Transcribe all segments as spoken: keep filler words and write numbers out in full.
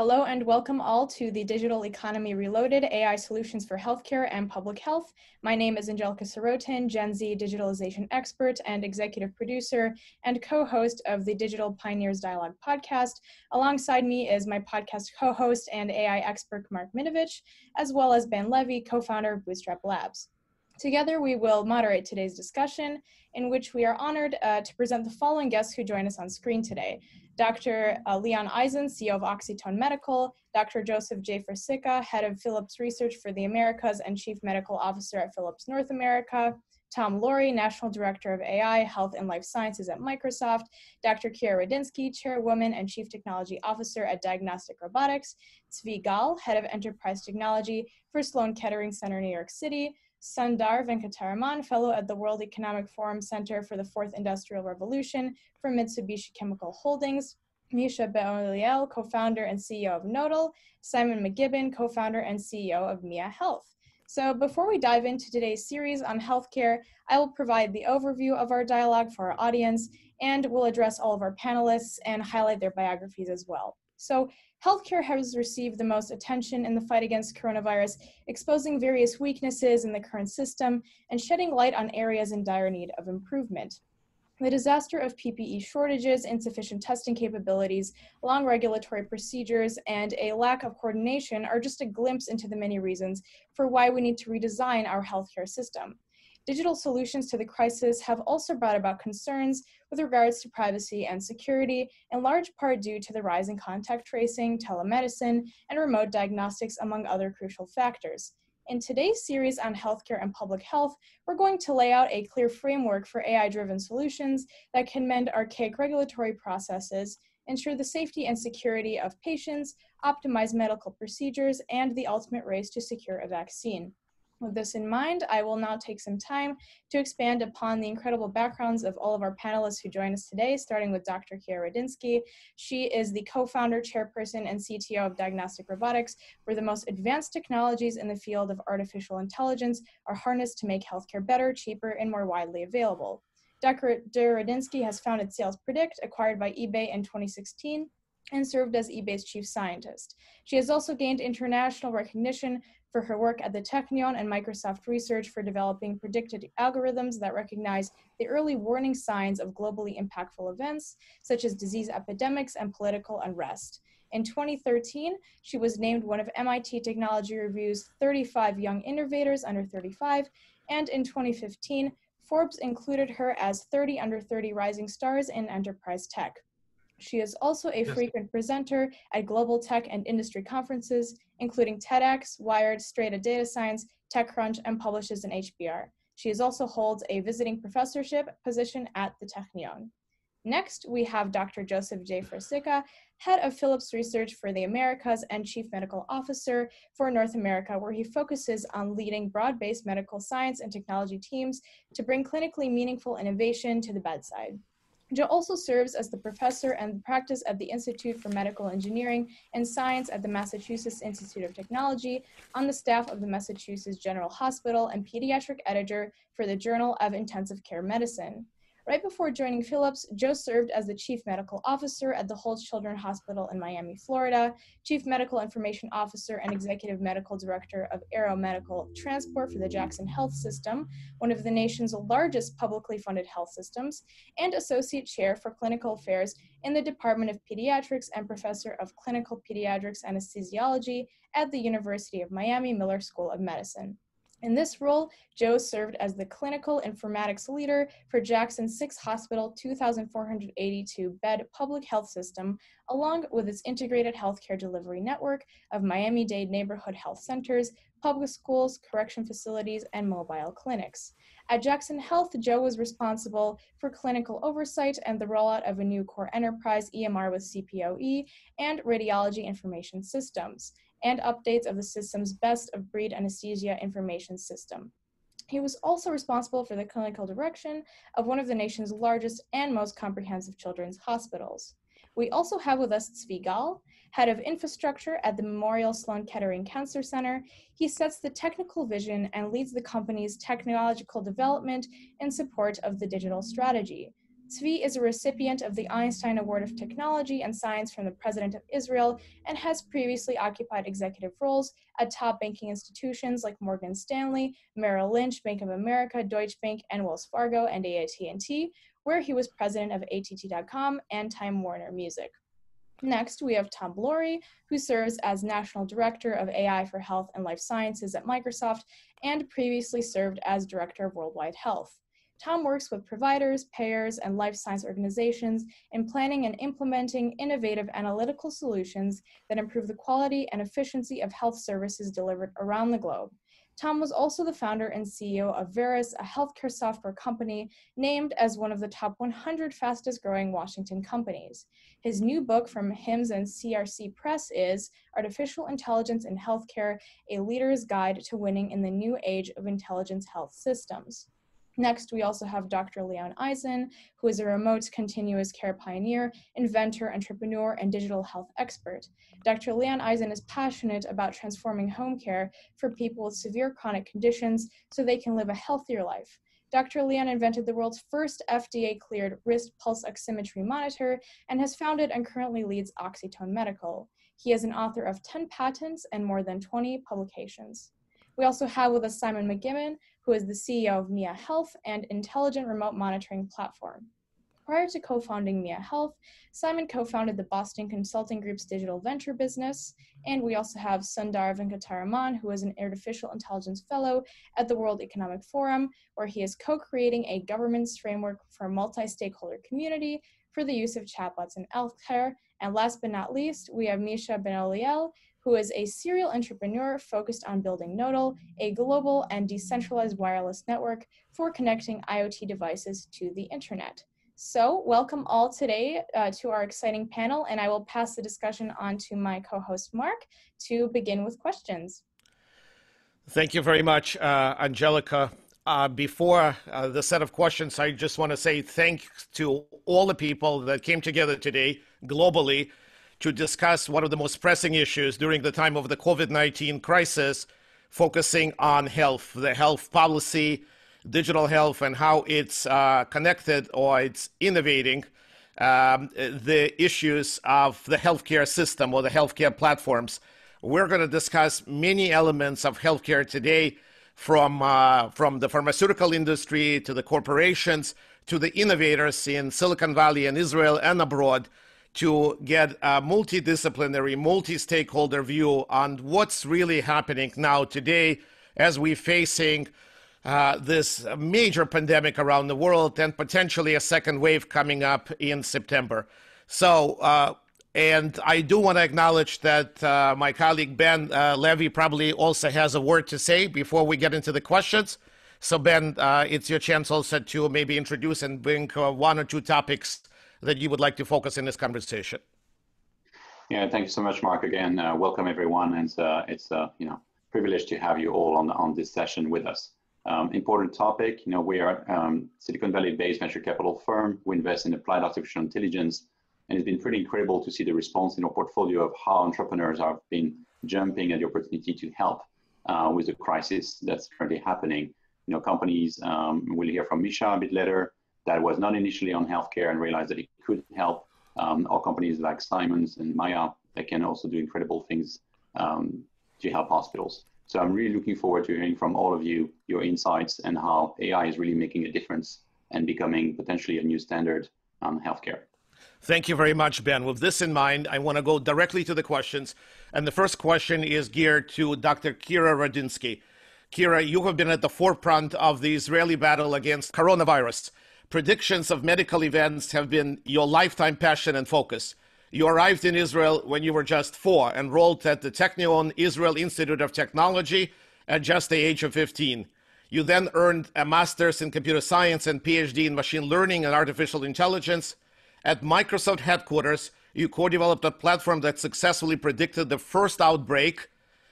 Hello and welcome all to the Digital Economy Reloaded, A I Solutions for Healthcare and Public Health. My name is Angelica Sorotin, Gen Z digitalization expert and executive producer and co-host of the Digital Pioneers Dialogue podcast. Alongside me is my podcast co-host and A I expert Mark Minovich, as well as Ben Levy, co-founder of Bootstrap Labs. Together, we will moderate today's discussion, in which we are honored uh, to present the following guests who join us on screen today. Doctor Uh, Leon Eisen, C E O of Oxitone Medical, Doctor Joseph J. Frassica, Head of Philips Research for the Americas and Chief Medical Officer at Philips North America, Tom Lawry, National Director of A I, Health and Life Sciences at Microsoft, Doctor Radinsky, Chairwoman and Chief Technology Officer at Diagnostic Robotics, Tsvi, Head of Enterprise Technology for Sloan Kettering Center, New York City, Sundar Venkataraman, Fellow at the World Economic Forum Center for the Fourth Industrial Revolution for Mitsubishi Chemical Holdings, Micha, Benoliel, co-founder and C E O of Nodle, Simon McGibbon, co-founder and C E O of Myia Health. So before we dive into today's series on healthcare, I will provide the overview of our dialogue for our audience, and we'll address all of our panelists and highlight their biographies as well. So healthcare has received the most attention in the fight against coronavirus, exposing various weaknesses in the current system and shedding light on areas in dire need of improvement. The disaster of P P E shortages, insufficient testing capabilities, long regulatory procedures, and a lack of coordination are just a glimpse into the many reasons for why we need to redesign our healthcare system. Digital solutions to the crisis have also brought about concerns with regards to privacy and security, in large part due to the rise in contact tracing, telemedicine, and remote diagnostics, among other crucial factors. In today's series on healthcare and public health, we're going to lay out a clear framework for A I-driven solutions that can mend archaic regulatory processes, ensure the safety and security of patients, optimize medical procedures, and the ultimate race to secure a vaccine. With this in mind, I will now take some time to expand upon the incredible backgrounds of all of our panelists who join us today, starting with Doctor Radinsky. She is the co-founder, chairperson, and C T O of Diagnostic Robotics, where the most advanced technologies in the field of artificial intelligence are harnessed to make healthcare better, cheaper, and more widely available. Doctor Radinsky has founded Sales Predict, acquired by eBay in twenty sixteen, and served as eBay's chief scientist. She has also gained international recognition for her work at the Technion and Microsoft Research for developing predicted algorithms that recognize the early warning signs of globally impactful events, such as disease epidemics and political unrest. In twenty thirteen, she was named one of M I T Technology Review's thirty-five Young Innovators under thirty-five, and in twenty fifteen, Forbes included her as thirty under thirty rising stars in enterprise tech. She is also a frequent presenter at global tech and industry conferences, including TEDx, Wired, Strata Data Science, TechCrunch, and publishes in H B R. She is also holds a visiting professorship position at the Technion. Next, we have Doctor Joseph J. Frassica, Head of Philips Research for the Americas and Chief Medical Officer for North America, where he focuses on leading broad-based medical science and technology teams to bring clinically meaningful innovation to the bedside. Joe also serves as the professor and practice at the Institute for Medical Engineering and Science at the Massachusetts Institute of Technology, on the staff of the Massachusetts General Hospital, and pediatric editor for the Journal of Intensive Care Medicine. Right before joining Philips, Joe served as the Chief Medical Officer at the Holt Children's Hospital in Miami, Florida, Chief Medical Information Officer and Executive Medical Director of Aero Medical Transport for the Jackson Health System, one of the nation's largest publicly funded health systems, and Associate Chair for Clinical Affairs in the Department of Pediatrics and Professor of Clinical Pediatrics Anesthesiology at the University of Miami Miller School of Medicine. In this role, Joe served as the clinical informatics leader for Jackson's six hospital, two thousand four hundred eighty-two bed public health system, along with its integrated healthcare delivery network of Miami-Dade neighborhood health centers, public schools, correction facilities, and mobile clinics. At Jackson Health, Joe was responsible for clinical oversight and the rollout of a new core enterprise E M R with C P O E and radiology information systems, and updates of the system's best-of-breed anesthesia information system. He was also responsible for the clinical direction of one of the nation's largest and most comprehensive children's hospitals. We also have with us Tsvi, Head of Infrastructure at the Memorial Sloan Kettering Cancer Center. He sets the technical vision and leads the company's technological development in support of the digital strategy. Tsvi is a recipient of the Einstein Award of Technology and Science from the President of Israel and has previously occupied executive roles at top banking institutions like Morgan Stanley, Merrill Lynch, Bank of America, Deutsche Bank, and Wells Fargo, and A T and T, where he was president of A T T dot com and Time Warner Music. Next, we have Tom Lawry, who serves as National Director of A I for Health and Life Sciences at Microsoft and previously served as Director of Worldwide Health. Tom works with providers, payers, and life science organizations in planning and implementing innovative analytical solutions that improve the quality and efficiency of health services delivered around the globe. Tom was also the founder and C E O of Veris, a healthcare software company named as one of the top one hundred fastest growing Washington companies. His new book from HIMSS and C R C Press is Artificial Intelligence in Healthcare, A Leader's Guide to Winning in the New Age of Intelligence Health Systems. Next, we also have Doctor Leon Eisen, who is a remote continuous care pioneer, inventor, entrepreneur, and digital health expert. Doctor Leon Eisen is passionate about transforming home care for people with severe chronic conditions so they can live a healthier life. Doctor Leon invented the world's first F D A-cleared wrist pulse oximetry monitor and has founded and currently leads Oxitone Medical. He is an author of ten patents and more than twenty publications. We also have with us Simon McGibbon, who is the C E O of Myia Health and intelligent remote monitoring platform. Prior to co-founding Myia Health, Simon co-founded the Boston Consulting Group's digital venture business. And we also have Sundar Venkataraman, who is an artificial intelligence fellow at the World Economic Forum, where he is co-creating a governance framework for a multi-stakeholder community for the use of chatbots in healthcare. And last but not least, we have Micha Benoliel, who is a serial entrepreneur focused on building Nodle, a global and decentralized wireless network for connecting IoT devices to the internet. So welcome all today uh, to our exciting panel, and I will pass the discussion on to my co-host Mark to begin with questions. Thank you very much, uh, Angelica. Uh, before uh, the set of questions, I just want to say thanks to all the people that came together today globally to discuss one of the most pressing issues during the time of the COVID nineteen crisis, focusing on health, the health policy, digital health, and how it's uh, connected or it's innovating um, the issues of the healthcare system or the healthcare platforms. We're going to discuss many elements of healthcare today, from, uh, from the pharmaceutical industry to the corporations to the innovators in Silicon Valley and Israel and abroad, to get a multidisciplinary, multi-stakeholder view on what's really happening now today as we're facing uh, this major pandemic around the world and potentially a second wave coming up in September. So, uh, and I do want to acknowledge that uh, my colleague Ben uh, Levy probably also has a word to say before we get into the questions. So Ben, uh, it's your chance also to maybe introduce and bring uh, one or two topics that you would like to focus in this conversation. Yeah, thank you so much, Mark. Again, uh, welcome everyone, and uh, it's a uh, you know privilege to have you all on on this session with us. Um, important topic. You know, we are um, Silicon Valley-based venture capital firm. We invest in applied artificial intelligence, and it's been pretty incredible to see the response in our portfolio of how entrepreneurs have been jumping at the opportunity to help uh, with the crisis that's currently happening. You know, companies. Um, we'll hear from Micha a bit later. That was not initially on healthcare and realized that it could help. Um, or companies like Siemens and Myia that can also do incredible things um, to help hospitals. So I'm really looking forward to hearing from all of you, your insights and how A I is really making a difference and becoming potentially a new standard on healthcare. Thank you very much, Ben. With this in mind, I want to go directly to the questions. And the first question is geared to Doctor Kira Radinsky. Kira, you have been at the forefront of the Israeli battle against coronavirus. Predictions of medical events have been your lifetime passion and focus. You arrived in Israel when you were just four, enrolled at the Technion Israel Institute of Technology at just the age of fifteen. You then earned a master's in computer science and PhD in machine learning and artificial intelligence. At Microsoft headquarters, you co-developed a platform that successfully predicted the first outbreak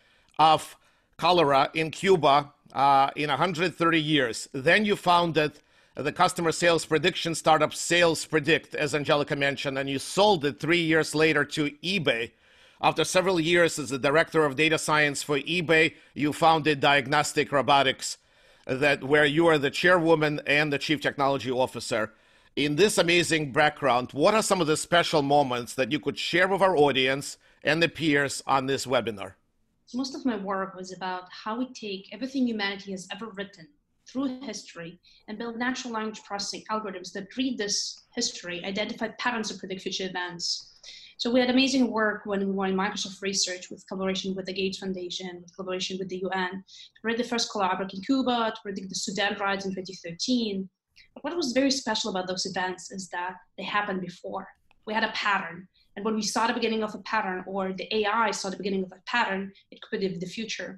of cholera in Cuba uh, in one hundred thirty years. Then you founded the customer sales prediction startup Sales Predict, as Angelica mentioned, and you sold it three years later to eBay. After several years as the director of data science for eBay, you founded Diagnostic Robotics, that where you are the chairwoman and the chief technology officer. In this amazing background, what are some of the special moments that you could share with our audience and the peers on this webinar? So most of my work was about how we take everything humanity has ever written through history and build natural language processing algorithms that read this history, identify patterns, and predict future events. So we had amazing work when we were in Microsoft Research with collaboration with the Gates Foundation, with collaboration with the U N, to predict the first cholera outbreak in Cuba, to predict the Sudan riots in twenty thirteen. But what was very special about those events is that they happened before. We had a pattern. And when we saw the beginning of a pattern, or the A I saw the beginning of a pattern, it could predict the future.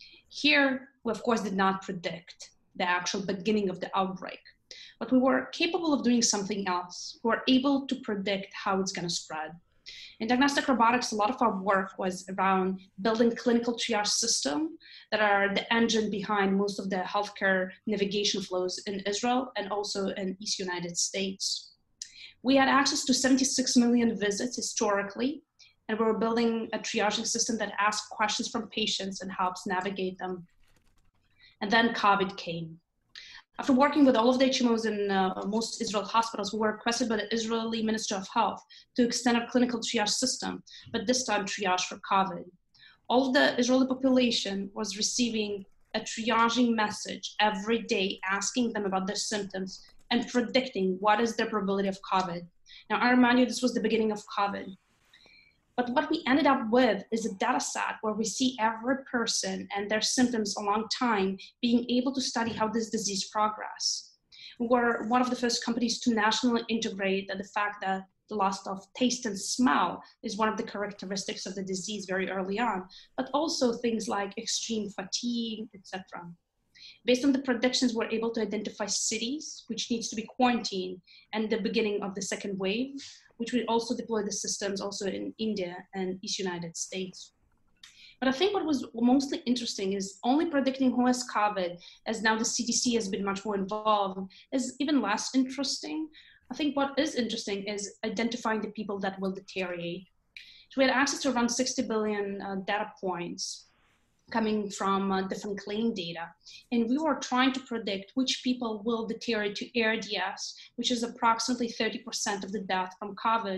Here, we of course did not predict the actual beginning of the outbreak, but we were capable of doing something else. We were able to predict how it's going to spread. In Diagnostic Robotics, a lot of our work was around building clinical triage systems that are the engine behind most of the healthcare navigation flows in Israel and also in East United States. We had access to seventy-six million visits historically, and we were building a triaging system that asks questions from patients and helps navigate them. And then COVID came. After working with all of the H M Os in uh, most Israel hospitals, we were requested by the Israeli Ministry of Health to extend our clinical triage system, but this time triage for COVID. All of the Israeli population was receiving a triaging message every day, asking them about their symptoms and predicting what is their probability of COVID. Now, I remind you, this was the beginning of COVID. But what we ended up with is a data set where we see every person and their symptoms along time, being able to study how this disease progress. We were one of the first companies to nationally integrate that the fact that the loss of taste and smell is one of the characteristics of the disease very early on, but also things like extreme fatigue, et cetera. Based on the predictions, we're able to identify cities which needs to be quarantined and the beginning of the second wave, which we also deploy the systems also in India and East United States. But I think what was mostly interesting is only predicting who has COVID, as now the C D C has been much more involved, is even less interesting. I think what is interesting is identifying the people that will deteriorate. So we had access to around sixty billion uh, data points coming from uh, different claim data. And we were trying to predict which people will deteriorate to A R D S, which is approximately thirty percent of the death from COVID.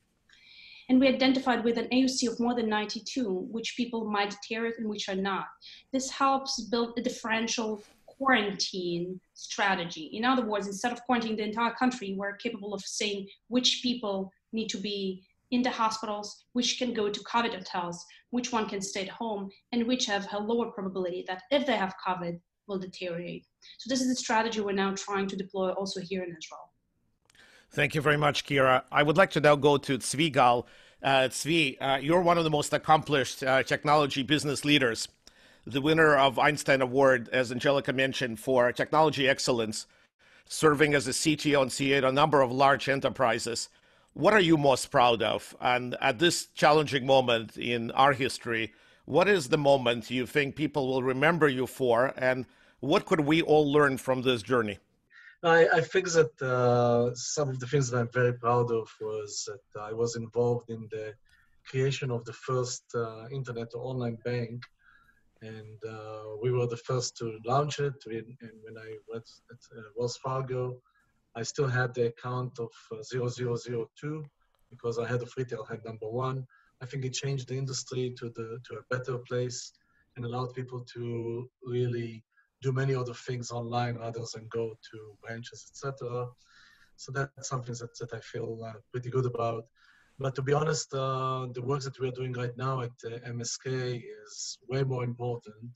And we identified with an A U C of more than ninety-two, which people might deteriorate and which are not. This helps build a differential quarantine strategy. In other words, instead of quarantining the entire country, we're capable of saying which people need to be in the hospitals, which can go to COVID hotels, which one can stay at home, and which have a lower probability that if they have COVID, will deteriorate. So this is the strategy we're now trying to deploy also here in Israel. Thank you very much, Kira. I would like to now go to Tsvi Gal. Uh, Tsvi, uh, you're one of the most accomplished uh, technology business leaders, the winner of Einstein Award, as Angelica mentioned, for technology excellence, serving as a C T O and C E O at a number of large enterprises. What are you most proud of? And at this challenging moment in our history, what is the moment you think people will remember you for? And what could we all learn from this journey? I, I think that uh, some of the things that I'm very proud of was that I was involved in the creation of the first uh, internet or online bank. And uh, we were the first to launch it. We, and when I went at uh, Wells Fargo, I still had the account of uh, zero zero zero two because I had of retail had number one. I think it changed the industry to the to a better place and allowed people to really do many other things online rather than go to branches, et cetera. So that's something that, that I feel uh, pretty good about. But to be honest, uh, the work that we're doing right now at uh, M S K is way more important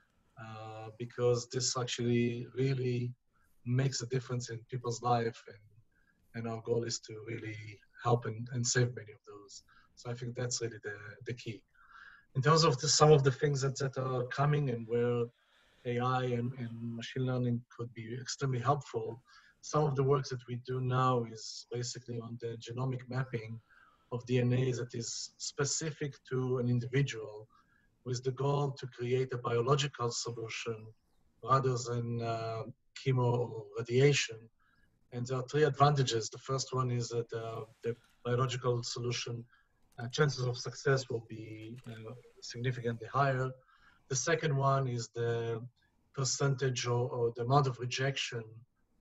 uh, because this actually really makes a difference in people's life, and, and our goal is to really help and, and save many of those. So I think that's really the, the key. In terms of the, some of the things that, that are coming and where A I and, and machine learning could be extremely helpful, some of the work that we do now is basically on the genomic mapping of D N A that is specific to an individual, with the goal to create a biological solution rather than uh, chemo or radiation. And there are three advantages. The first one is that uh, the biological solution uh, chances of success will be uh, significantly higher. The second one is the percentage or, or the amount of rejection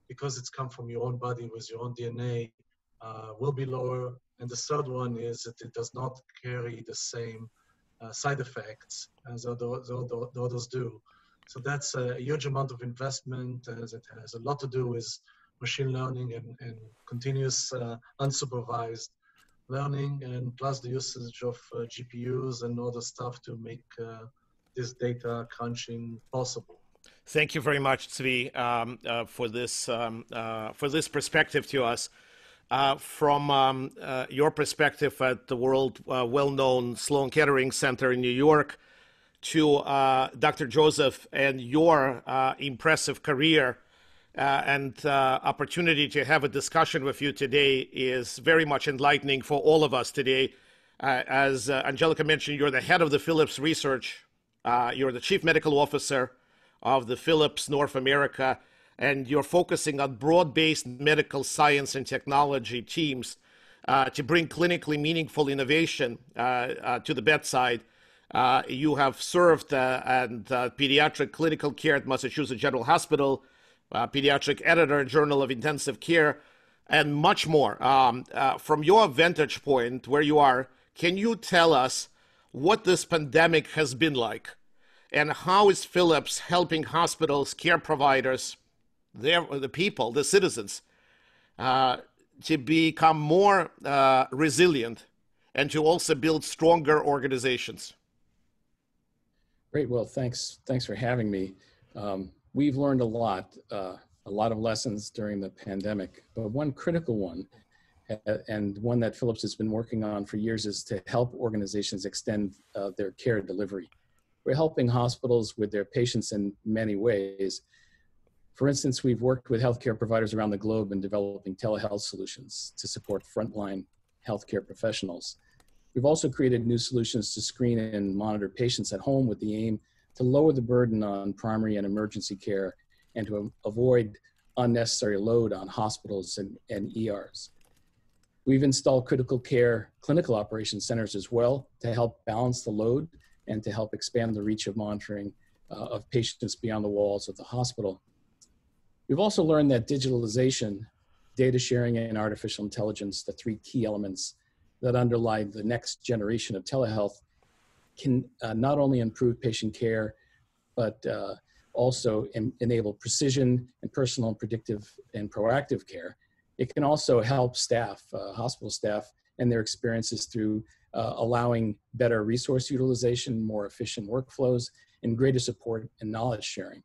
because it's come from your own body with your own D N A, uh, will be lower. And the third one is that it does not carry the same uh, side effects as the, the, the, the others do. So that's a huge amount of investment, as it has a lot to do with machine learning and, and continuous uh, unsupervised learning, and plus the usage of uh, G P Us and other stuff to make uh, this data crunching possible. Thank you very much, Tsvi, um, uh, for this um, uh, for this perspective to us. Uh, from um, uh, your perspective at the world uh, well-known Sloan Kettering Center in New York, to uh, Doctor Joseph and your uh, impressive career uh, and uh, opportunity to have a discussion with you today is very much enlightening for all of us today. Uh, as uh, Angelica mentioned, you're the head of the Philips Research. Uh, you're the chief medical officer of the Philips North America, and you're focusing on broad-based medical science and technology teams uh, to bring clinically meaningful innovation uh, uh, to the bedside. Uh, you have served uh, and uh, pediatric clinical care at Massachusetts General Hospital, uh, pediatric editor, Journal of Intensive Care, and much more. Um, uh, from your vantage point where you are, can you tell us what this pandemic has been like? And how is Philips helping hospitals, care providers, their, the people, the citizens, uh, to become more uh, resilient and to also build stronger organizations? Great. Well, thanks. Thanks for having me. Um, we've learned a lot, uh, a lot of lessons during the pandemic, but one critical one, and one that Philips has been working on for years, is to help organizations extend uh, their care delivery. We're helping hospitals with their patients in many ways. For instance, we've worked with healthcare providers around the globe in developing telehealth solutions to support frontline healthcare professionals. We've also created new solutions to screen and monitor patients at home with the aim to lower the burden on primary and emergency care and to avoid unnecessary load on hospitals and, and E Rs. We've installed critical care clinical operations centers as well to help balance the load and to help expand the reach of monitoring uh, of patients beyond the walls of the hospital. We've also learned that digitalization, data sharing, and artificial intelligence, the three key elements that underlie the next generation of telehealth, can uh, not only improve patient care, but uh, also en enable precision and personal and predictive and proactive care. It can also help staff, uh, hospital staff, and their experiences through uh, allowing better resource utilization, more efficient workflows, and greater support and knowledge sharing.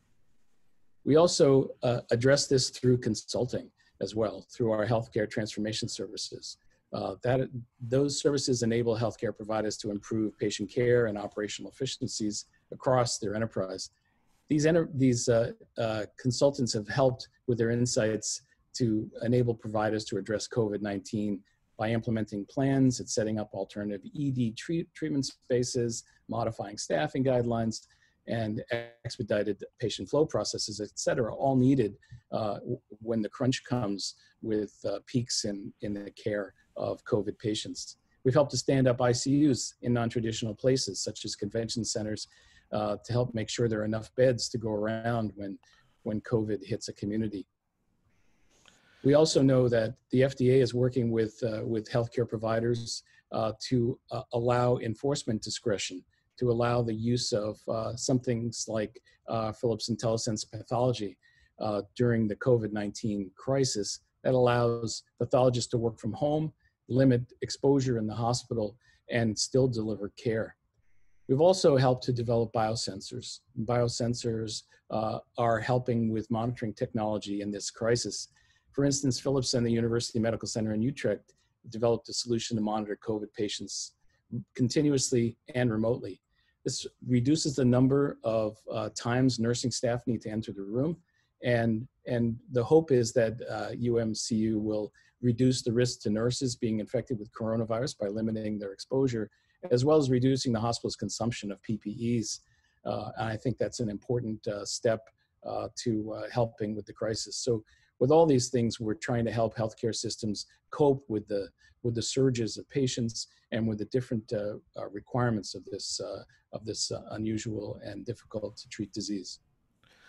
We also uh, address this through consulting as well, through our healthcare transformation services. Uh, that, those services enable healthcare providers to improve patient care and operational efficiencies across their enterprise. These, enter these uh, uh, consultants have helped with their insights to enable providers to address COVID nineteen by implementing plans and setting up alternative E D treat treatment spaces, modifying staffing guidelines, and expedited patient flow processes, et cetera, all needed uh, when the crunch comes with uh, peaks in, in the care of COVID patients. We've helped to stand up I C Us in non-traditional places, such as convention centers, uh, to help make sure there are enough beds to go around when, when COVID hits a community. We also know that the F D A is working with, uh, with healthcare providers uh, to uh, allow enforcement discretion, to allow the use of uh, some things like uh, Philips IntelliSense pathology uh, during the COVID nineteen crisis that allows pathologists to work from home, limit exposure in the hospital, and still deliver care. We've also helped to develop biosensors. Biosensors uh, are helping with monitoring technology in this crisis. For instance, Philips and the University Medical Center in Utrecht developed a solution to monitor COVID patients continuously and remotely. This reduces the number of uh, times nursing staff need to enter the room, and, and the hope is that uh, U M C U will reduce the risk to nurses being infected with coronavirus by limiting their exposure, as well as reducing the hospital's consumption of P P Es. Uh, and I think that's an important uh, step uh, to uh, helping with the crisis. So with all these things, we're trying to help healthcare systems cope with the, with the surges of patients and with the different uh, uh, requirements of this, uh, of this uh, unusual and difficult to treat disease.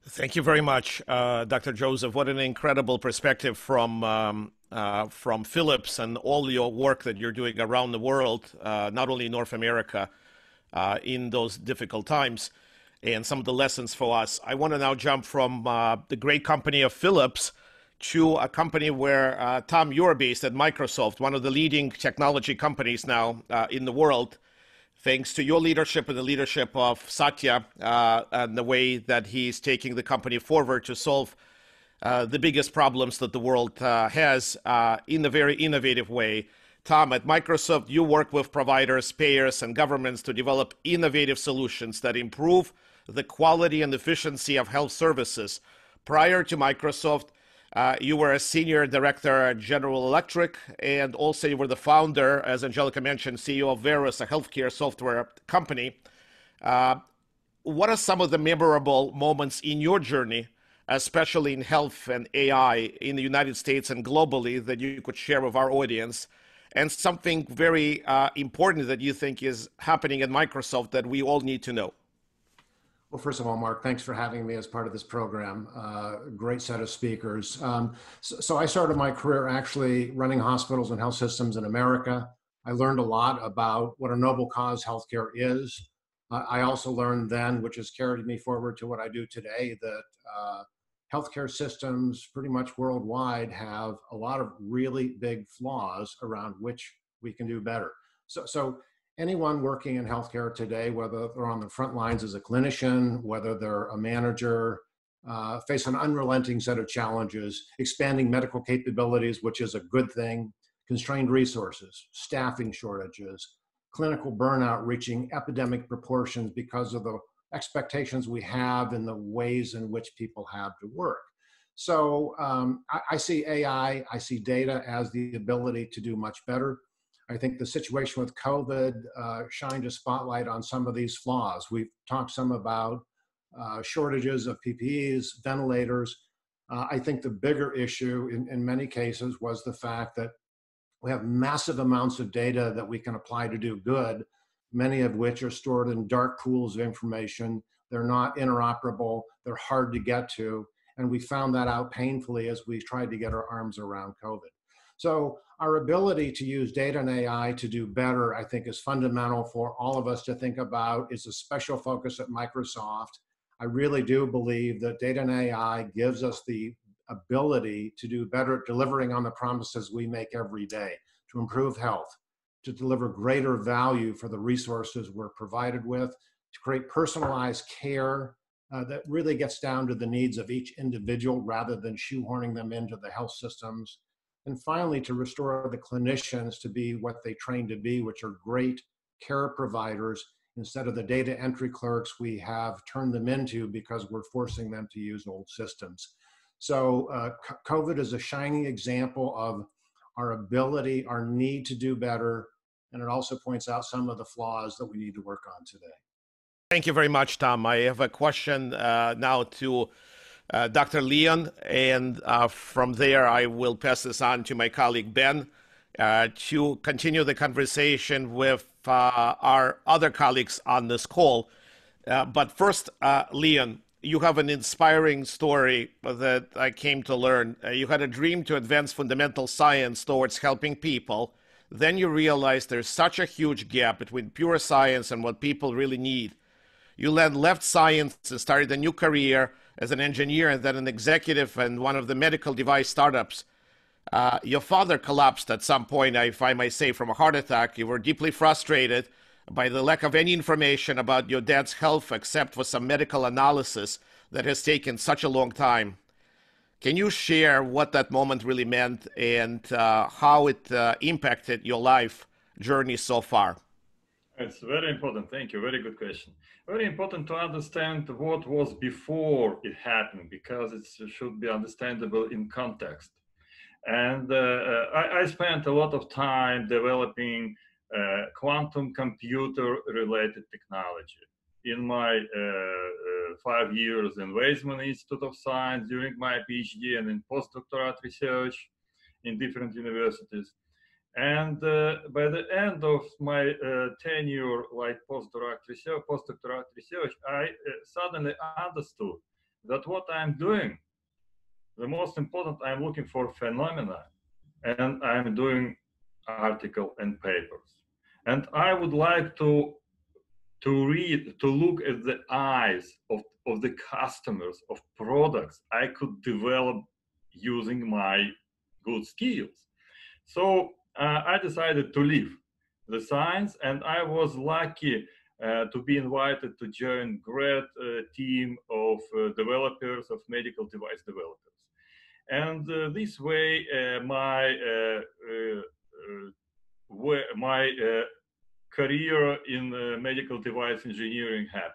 Thank you very much, uh, Doctor Joseph. What an incredible perspective from um, uh, from Philips and all your work that you're doing around the world, uh, not only in North America, uh, in those difficult times, and some of the lessons for us. I want to now jump from uh, the great company of Philips to a company where, uh, Tom, you're based at Microsoft, one of the leading technology companies now uh, in the world. Thanks to your leadership and the leadership of Satya uh, and the way that he's taking the company forward to solve uh, the biggest problems that the world uh, has uh, in a very innovative way. Tom, at Microsoft, you work with providers, payers, and governments to develop innovative solutions that improve the quality and efficiency of health services. Prior to Microsoft, Uh, you were a senior director at General Electric, and also you were the founder, as Angelica mentioned, C E O of Verus, a healthcare software company. Uh, what are some of the memorable moments in your journey, especially in health and A I in the United States and globally, that you could share with our audience? And something very uh, important that you think is happening at Microsoft that we all need to know? Well, first of all, Mark, thanks for having me as part of this program. Uh, great set of speakers. Um, so, so I started my career actually running hospitals and health systems in America. I learned a lot about what a noble cause healthcare is. Uh, I also learned then, which has carried me forward to what I do today, that uh, healthcare systems pretty much worldwide have a lot of really big flaws around which we can do better. So, so anyone working in healthcare today, whether they're on the front lines as a clinician, whether they're a manager, uh, face an unrelenting set of challenges, expanding medical capabilities, which is a good thing, constrained resources, staffing shortages, clinical burnout reaching epidemic proportions because of the expectations we have in the ways in which people have to work. So um, I, I see A I, I see data as the ability to do much better. I think the situation with COVID uh, shined a spotlight on some of these flaws. We've talked some about uh, shortages of P P Es, ventilators. Uh, I think the bigger issue in, in many cases was the fact that we have massive amounts of data that we can apply to do good, many of which are stored in dark pools of information. They're not interoperable, they're hard to get to, and we found that out painfully as we tried to get our arms around COVID. So our ability to use data and A I to do better, I think, is fundamental for all of us to think about. It's a special focus at Microsoft. I really do believe that data and A I gives us the ability to do better at delivering on the promises we make every day, to improve health, to deliver greater value for the resources we're provided with, to create personalized care uh, that really gets down to the needs of each individual rather than shoehorning them into the health systems. And finally, to restore the clinicians to be what they train to be, which are great care providers, instead of the data entry clerks we have turned them into because we're forcing them to use old systems. So uh, COVID is a shining example of our ability, our need to do better, and it also points out some of the flaws that we need to work on today. Thank you very much, Tom. I have a question uh, now to Uh, Doctor Leon, and uh, from there I will pass this on to my colleague Ben uh, to continue the conversation with uh, our other colleagues on this call. Uh, but first, uh, Leon, you have an inspiring story that I came to learn. Uh, you had a dream to advance fundamental science towards helping people. Then you realized there's such a huge gap between pure science and what people really need. You then left science and started a new career as an engineer and then an executive in one of the medical device startups. Uh, your father collapsed at some point, if I might say, from a heart attack. You were deeply frustrated by the lack of any information about your dad's health except for some medical analysis that has taken such a long time. Can you share what that moment really meant and uh, how it uh, impacted your life journey so far? It's very important. Thank you. Very good question. Very important to understand what was before it happened, because it should be understandable in context. And uh, I, I spent a lot of time developing uh, quantum computer related technology. In my uh, uh, five years in Weizmann Institute of Science, during my PhD and in postdoctoral research in different universities. And uh, by the end of my uh, tenure, like postdoctoral research, postdoctoral research, I uh, suddenly understood that what I'm doing, the most important, I'm looking for phenomena, and I'm doing article and papers. And I would like to, to read, to look at the eyes of, of the customers of products I could develop using my good skills. So uh, I decided to leave the science, and I was lucky uh, to be invited to join great uh, team of uh, developers, of medical device developers. And uh, this way, uh, my uh, uh, uh, my uh, career in uh, medical device engineering happened.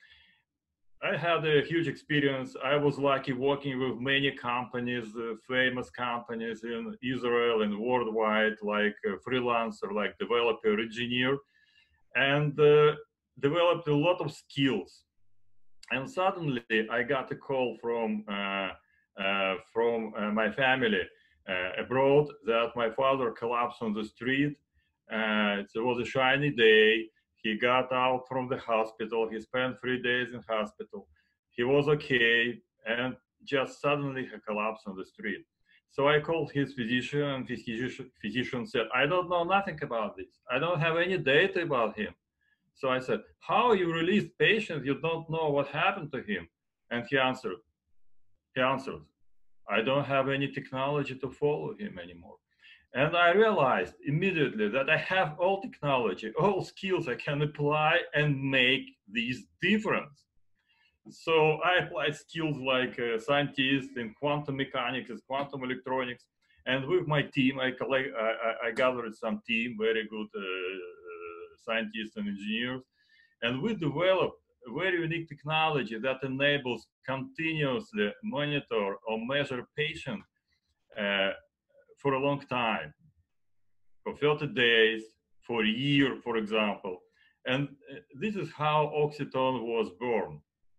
I had a huge experience. I was lucky working with many companies, uh, famous companies in Israel and worldwide, like a freelancer, like developer, engineer, and uh, developed a lot of skills. And suddenly I got a call from, uh, uh, from uh, my family uh, abroad that my father collapsed on the street. Uh, it was a shiny day. He got out from the hospital. He spent three days in hospital. He was okay, and just suddenly he collapsed on the street. So I called his physician, and his physician said, I don't know nothing about this. I don't have any data about him. So I said, how you release patients, you don't know what happened to him? And he answered, he answered, I don't have any technology to follow him anymore. And I realized immediately that I have all technology, all skills I can apply and make this difference. So I applied skills like a scientist in quantum mechanics, quantum electronics, and with my team, I, collect, I, I gathered some team, very good uh, scientists and engineers, and we developed a very unique technology that enables continuously monitor or measure patients uh, for a long time, for thirty days, for a year, for example. And this is how Oxitone was born.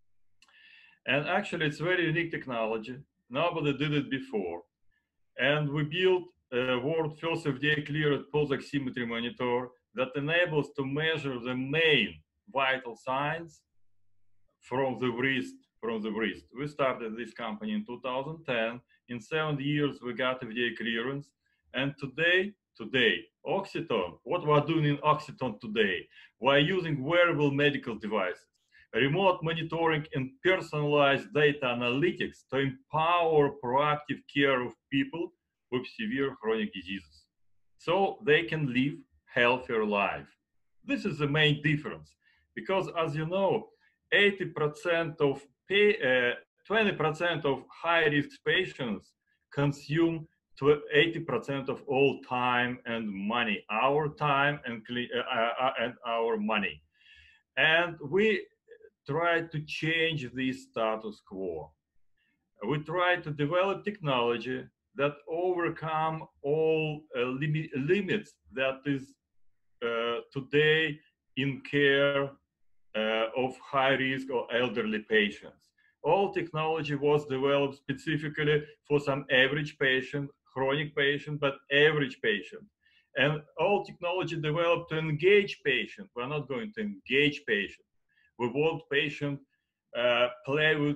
And actually, it's very unique technology. Nobody did it before. And we built a world first F D A-cleared pulse oximetry monitor that enables to measure the main vital signs from the wrist. From the wrist. We started this company in two thousand ten. In seven years, we got F D A clearance. And today, today, Oxitone, what we're doing in Oxitone today, we're using wearable medical devices, remote monitoring and personalized data analytics to empower proactive care of people with severe chronic diseases, so they can live healthier life. This is the main difference, because as you know, eighty percent of pay, uh, twenty percent of high-risk patients consume to eighty percent of all time and money, our time and, uh, uh, and our money. And we try to change this status quo. We try to develop technology that overcome all uh, lim limits that is uh, today in care uh, of high risk or elderly patients. All technology was developed specifically for some average patient, chronic patient, but average patient. And all technology developed to engage patient. We're not going to engage patient. We want patient uh, play with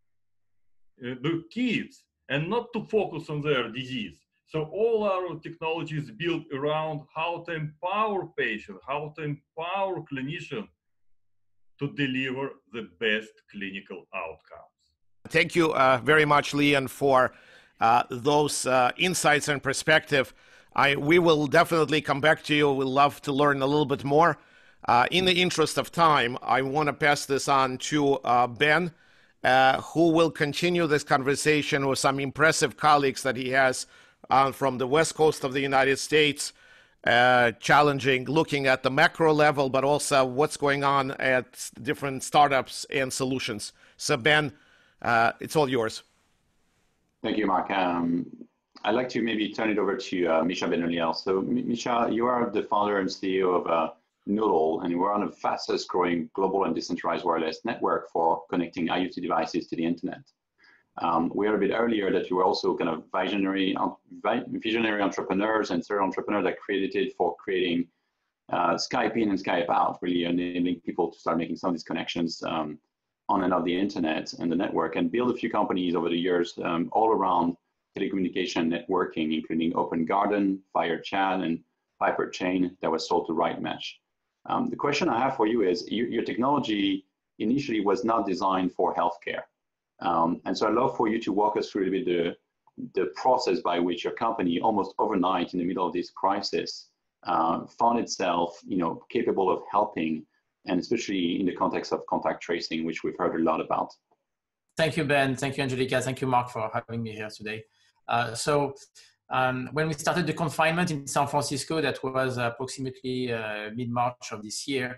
uh, the kids and not to focus on their disease. So all our technology is built around how to empower patient, how to empower clinician to deliver the best clinical outcomes. Thank you uh, very much, Leon, for uh, those uh, insights and perspective. I, we will definitely come back to you. We'd love to learn a little bit more. Uh, in the interest of time, I want to pass this on to uh, Ben, uh, who will continue this conversation with some impressive colleagues that he has uh, from the West Coast of the United States, uh, challenging, looking at the macro level, but also what's going on at different startups and solutions. So Ben, uh, it's all yours. Thank you, Mark. Um, I'd like to maybe turn it over to uh, Micha Benoliel. So Micha, you are the founder and C E O of uh, Nodle, and we're on the fastest growing global and decentralized wireless network for connecting IoT devices to the internet. Um, we heard a bit earlier that you were also kind of visionary, visionary entrepreneurs and serial entrepreneurs that created it for creating uh, Skype in and Skype out, really enabling people to start making some of these connections um, on and off the internet and the network, and built a few companies over the years um, all around telecommunication networking, including Open Garden, FireChat, and Piper Chain that was sold to RightMesh. Um, the question I have for you is, you, your technology initially was not designed for healthcare. Um, and so I'd love for you to walk us through a bit the, the process by which your company, almost overnight in the middle of this crisis, uh, found itself, you know, capable of helping, and especially in the context of contact tracing, which we've heard a lot about. Thank you, Ben. Thank you, Angelica. Thank you, Mark, for having me here today. Uh, so um, when we started the confinement in San Francisco, that was approximately uh, mid-March of this year,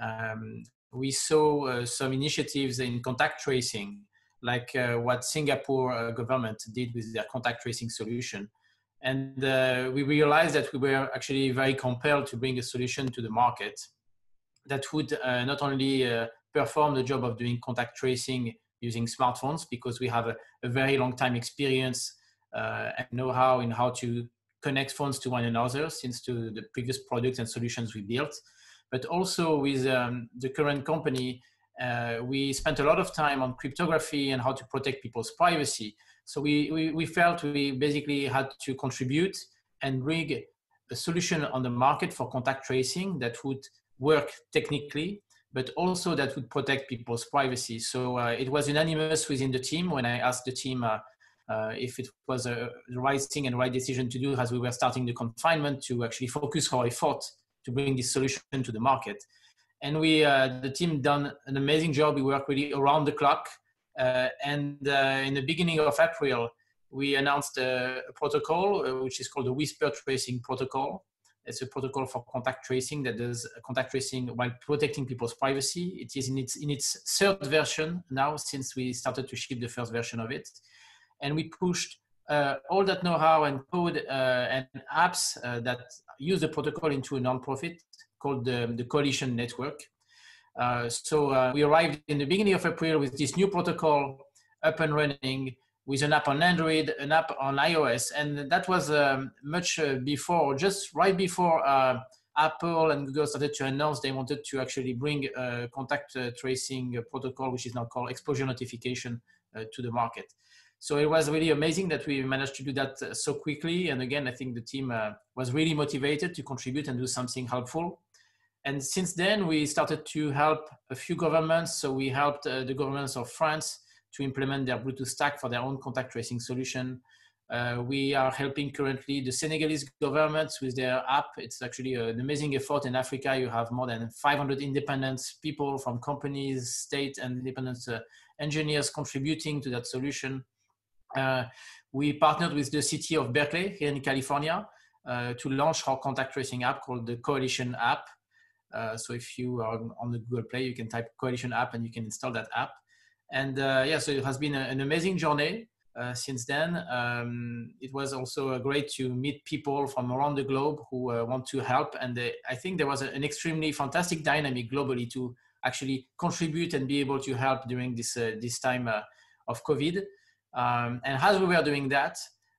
um, we saw uh, some initiatives in contact tracing, like uh, what Singapore uh, government did with their contact tracing solution. And uh, we realized that we were actually very compelled to bring a solution to the market that would uh, not only uh, perform the job of doing contact tracing using smartphones, because we have a, a very long time experience uh, and know-how in how to connect phones to one another since to the previous products and solutions we built. But also with um, the current company, uh, we spent a lot of time on cryptography and how to protect people's privacy. So we, we, we felt we basically had to contribute and bring a solution on the market for contact tracing that would work technically, but also that would protect people's privacy. So uh, it was unanimous within the team when I asked the team uh, uh, if it was a, the right thing and right decision to do as we were starting the confinement to actually focus our effort to bring this solution to the market. And we, uh, the team done an amazing job. We worked really around the clock. Uh, and uh, in the beginning of April, we announced a, a protocol, uh, which is called the Whisper Tracing Protocol. It's a protocol for contact tracing that does contact tracing while protecting people's privacy. It is in its, in its third version now, since we started to ship the first version of it. And we pushed uh, all that know-how and code uh, and apps uh, that use the protocol into a nonprofit called the, the Coalition Network. Uh, so uh, we arrived in the beginning of April with this new protocol up and running, with an app on Android, an app on iOS. And that was um, much uh, before, just right before uh, Apple and Google started to announce they wanted to actually bring a contact uh, tracing uh, protocol, which is now called exposure notification, uh, to the market. So it was really amazing that we managed to do that uh, so quickly. And again, I think the team uh, was really motivated to contribute and do something helpful. And since then, we started to help a few governments. So we helped uh, the governments of France to implement their Bluetooth stack for their own contact tracing solution. Uh, we are helping currently the Senegalese government with their app. It's actually an amazing effort in Africa. You have more than five hundred independent people from companies, state and independent uh, engineers contributing to that solution. Uh, we partnered with the city of Berkeley here in California uh, to launch our contact tracing app called the Coalition app. Uh, so if you are on the Google Play, you can type Coalition app and you can install that app. And uh, yeah, so it has been a, an amazing journey uh, since then. Um, it was also uh, great to meet people from around the globe who uh, want to help. And uh, I think there was a, an extremely fantastic dynamic globally to actually contribute and be able to help during this, uh, this time uh, of COVID. Um, and as we were doing that,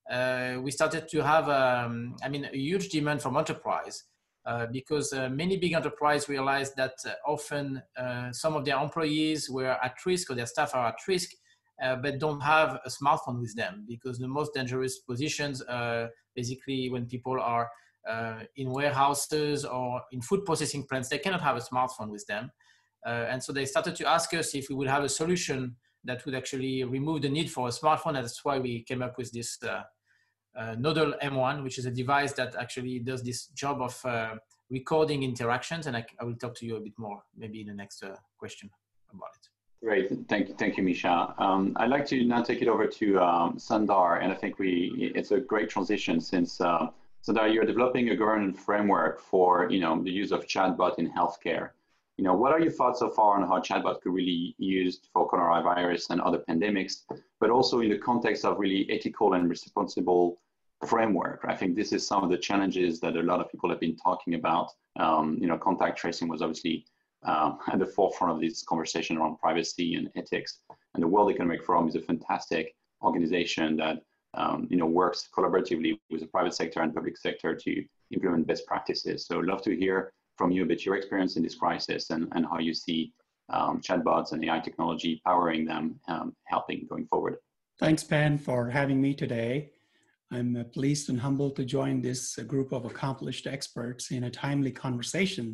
uh, we started to have, um, I mean, a huge demand from enterprise. Uh, because uh, many big enterprises realized that uh, often uh, some of their employees were at risk or their staff are at risk, uh, but don't have a smartphone with them, because the most dangerous positions, uh, basically when people are uh, in warehouses or in food processing plants, they cannot have a smartphone with them. Uh, and so they started to ask us if we would have a solution that would actually remove the need for a smartphone. And that's why we came up with this uh, Uh, Nodle M one, which is a device that actually does this job of uh, recording interactions. And I, I will talk to you a bit more, maybe in the next uh, question about it. Great, thank you, thank you, Micha. Um, I'd like to now take it over to um, Sundar, and I think we it's a great transition since uh, Sundar, you're developing a governance framework for you know the use of chatbot in healthcare. You know, what are your thoughts so far on how chatbot could really be used for coronavirus and other pandemics, but also in the context of really ethical and responsible framework? I think this is some of the challenges that a lot of people have been talking about. Um, you know, contact tracing was obviously um, at the forefront of this conversation around privacy and ethics. And the World Economic Forum is a fantastic organization that um, you know works collaboratively with the private sector and public sector to implement best practices. So I'd love to hear from you about your experience in this crisis and, and how you see um, chatbots and A I technology powering them, um, helping going forward. Thanks, Ben, for having me today. I'm uh, pleased and humbled to join this uh, group of accomplished experts in a timely conversation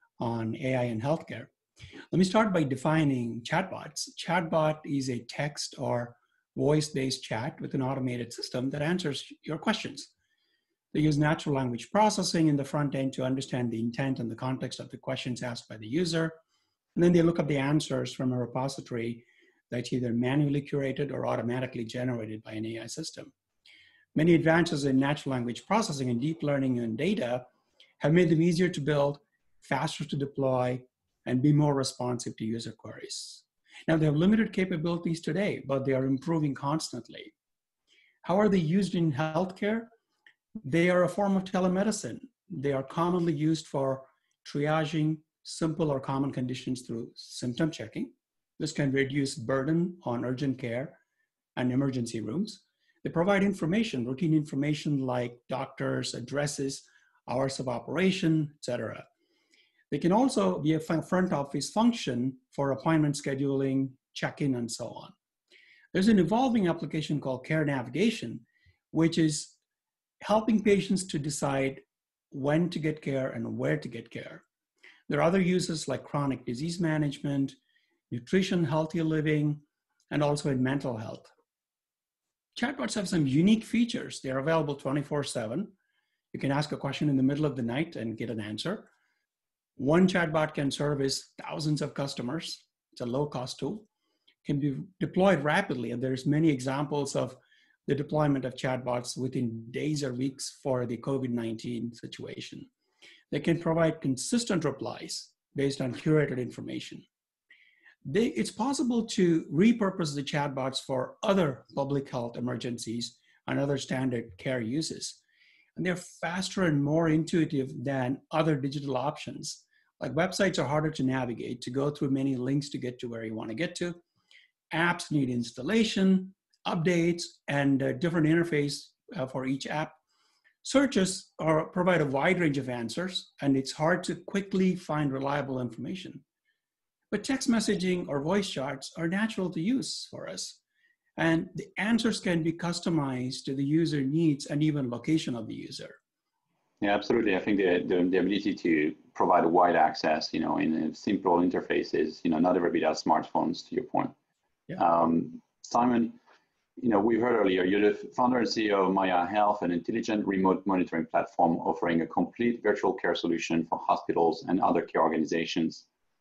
on A I in healthcare. Let me start by defining chatbots. Chatbot is a text or voice-based chat with an automated system that answers your questions. They use natural language processing in the front end to understand the intent and the context of the questions asked by the user. And then they look up the answers from a repository that's either manually curated or automatically generated by an A I system. Many advances in natural language processing and deep learning and data have made them easier to build, faster to deploy, and be more responsive to user queries. Now, they have limited capabilities today, but they are improving constantly. How are they used in healthcare? They are a form of telemedicine. They are commonly used for triaging simple or common conditions through symptom checking. This can reduce burden on urgent care and emergency rooms. They provide information, routine information like doctors, addresses, hours of operation, et cetera. They can also be a front office function for appointment scheduling, check-in, and so on. There's an evolving application called care navigation, which is helping patients to decide when to get care and where to get care. There are other uses like chronic disease management, nutrition, healthy living, and also in mental health. Chatbots have some unique features. They're available twenty-four seven. You can ask a question in the middle of the night and get an answer. One chatbot can service thousands of customers. It's a low-cost tool. Can be deployed rapidly, and there's many examples of the deployment of chatbots within days or weeks for the COVID nineteen situation. They can provide consistent replies based on curated information. They, it's possible to repurpose the chatbots for other public health emergencies and other standard care uses. And they're faster and more intuitive than other digital options. Like websites are harder to navigate, to go through many links to get to where you want to get to. Apps need installation, updates, and a different interface uh, for each app. Searches are, provide a wide range of answers, and it's hard to quickly find reliable information. But text messaging or voice charts are natural to use for us. And the answers can be customized to the user needs and even location of the user. Yeah, absolutely. I think the, the, the ability to provide a wide access, you know, in simple interfaces, you know, not everybody has smartphones, to your point. Yeah. Um, Simon, you know, we heard earlier, you're the founder and C E O of Myia Health, an intelligent remote monitoring platform offering a complete virtual care solution for hospitals and other care organizations.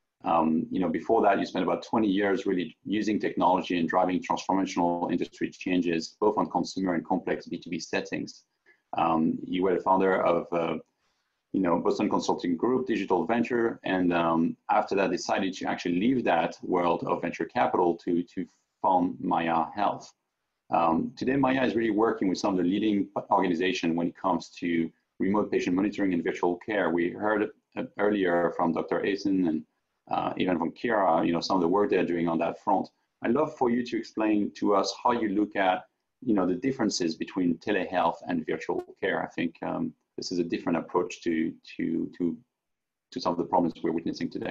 Um, you know, before that, you spent about twenty years really using technology and driving transformational industry changes, both on consumer and complex B two B settings. Um, you were the founder of, uh, you know, Boston Consulting Group, digital venture, and um, after that decided to actually leave that world of venture capital to, to found Myia Health. Um, today, Myia is really working with some of the leading organizations when it comes to remote patient monitoring and virtual care. We heard uh, earlier from Doctor Eisen and uh, even from Kira, you know, some of the work they're doing on that front. I'd love for you to explain to us how you look at, you know, the differences between telehealth and virtual care. I think um, this is a different approach to, to, to, to some of the problems we're witnessing today.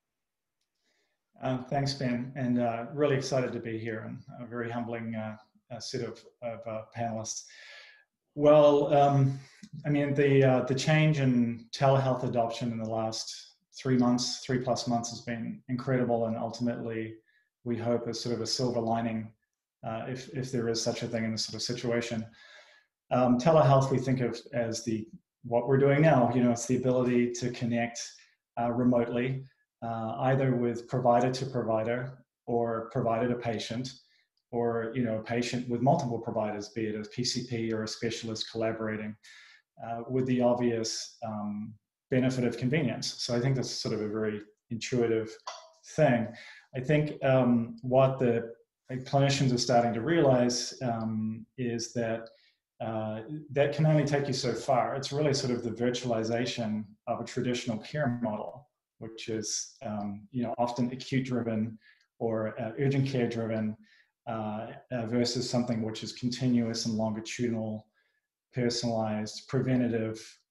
Uh, thanks, Ben, and uh, really excited to be here, and a very humbling uh, uh, set of, of uh, panelists. Well, um, I mean, the, uh, the change in telehealth adoption in the last three months, three plus months has been incredible, and ultimately we hope is sort of a silver lining uh, if, if there is such a thing in this sort of situation. Um, telehealth we think of as the, what we're doing now, you know, it's the ability to connect uh, remotely, uh, either with provider to provider or provider to patient, or, you know, a patient with multiple providers, be it a P C P or a specialist collaborating uh, with the obvious um, benefit of convenience. So I think that's sort of a very intuitive thing. I think um, what the like, clinicians are starting to realize um, is that uh, that can only take you so far. It's really sort of the virtualization of a traditional care model, which is um, you know, often acute driven or uh, urgent care driven uh, uh, versus something which is continuous and longitudinal, personalized, preventative,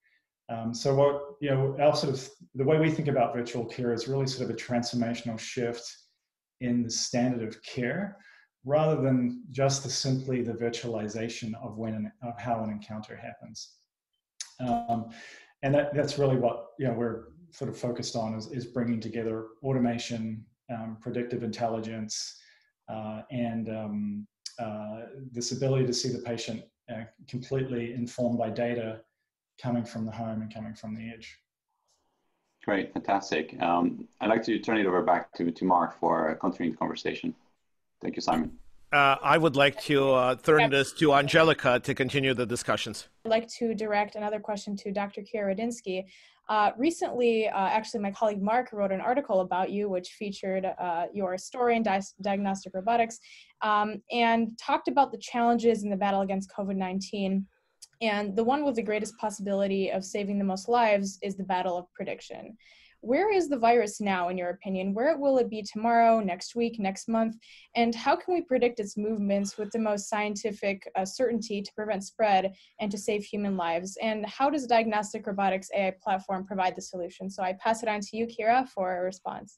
Um, so what, you know, our sort of, the way we think about virtual care is really sort of a transformational shift in the standard of care, rather than just the, simply the virtualization of when an, of how an encounter happens. Um, and that, that's really what, you know, we're sort of focused on, is, is bringing together automation, um, predictive intelligence, uh, and um, uh, this ability to see the patient uh, completely informed by data coming from the home and coming from the edge. Great, fantastic. Um, I'd like to turn it over back to, to Mark for continuing the conversation. Thank you, Simon. Uh, I would like to uh, turn this to Angelica to continue the discussions. I'd like to direct another question to Doctor Keir Radinsky. Uh, recently, uh, actually, my colleague Mark wrote an article about you, which featured uh, your story in Di Diagnostic Robotics, um, and talked about the challenges in the battle against COVID nineteen. And the one with the greatest possibility of saving the most lives is the battle of prediction. Where is the virus now, in your opinion? Where will it be tomorrow, next week, next month? And how can we predict its movements with the most scientific uh, certainty to prevent spread and to save human lives? And how does Diagnostic Robotics A I platform provide the solution? So I pass it on to you, Kira, for a response.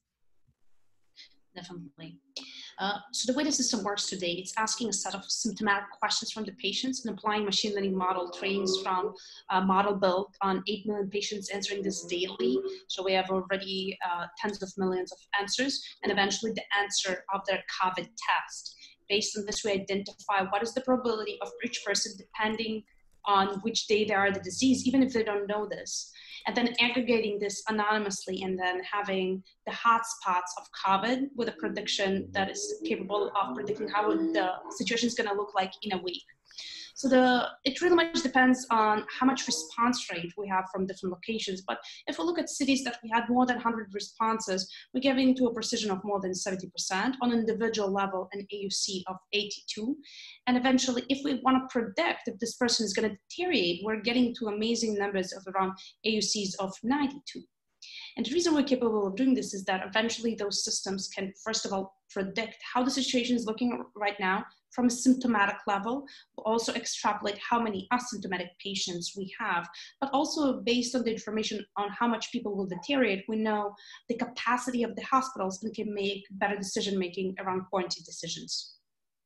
Definitely. Uh, so the way the system works today, it's asking a set of symptomatic questions from the patients and applying machine learning model trains from a model built on eight million patients answering this daily. So we have already uh, tens of millions of answers, and eventually the answer of their COVID test. Based on this, we identify what is the probability of each person depending on which day they are the disease, even if they don't know this. And then aggregating this anonymously and then having the hotspots of COVID with a prediction that is capable of predicting how the situation is going to look like in a week. So the, it really much depends on how much response rate we have from different locations. But if we look at cities that we had more than one hundred responses, we're getting to a precision of more than seventy percent, on an individual level an A U C of eighty-two. And eventually, if we want to predict if this person is going to deteriorate, we're getting to amazing numbers of around A U Cs of ninety-two. And the reason we're capable of doing this is that eventually those systems can, first of all, predict how the situation is looking right now from a symptomatic level, but also extrapolate how many asymptomatic patients we have. But also based on the information on how much people will deteriorate, we know the capacity of the hospitals and can make better decision-making around quarantine decisions.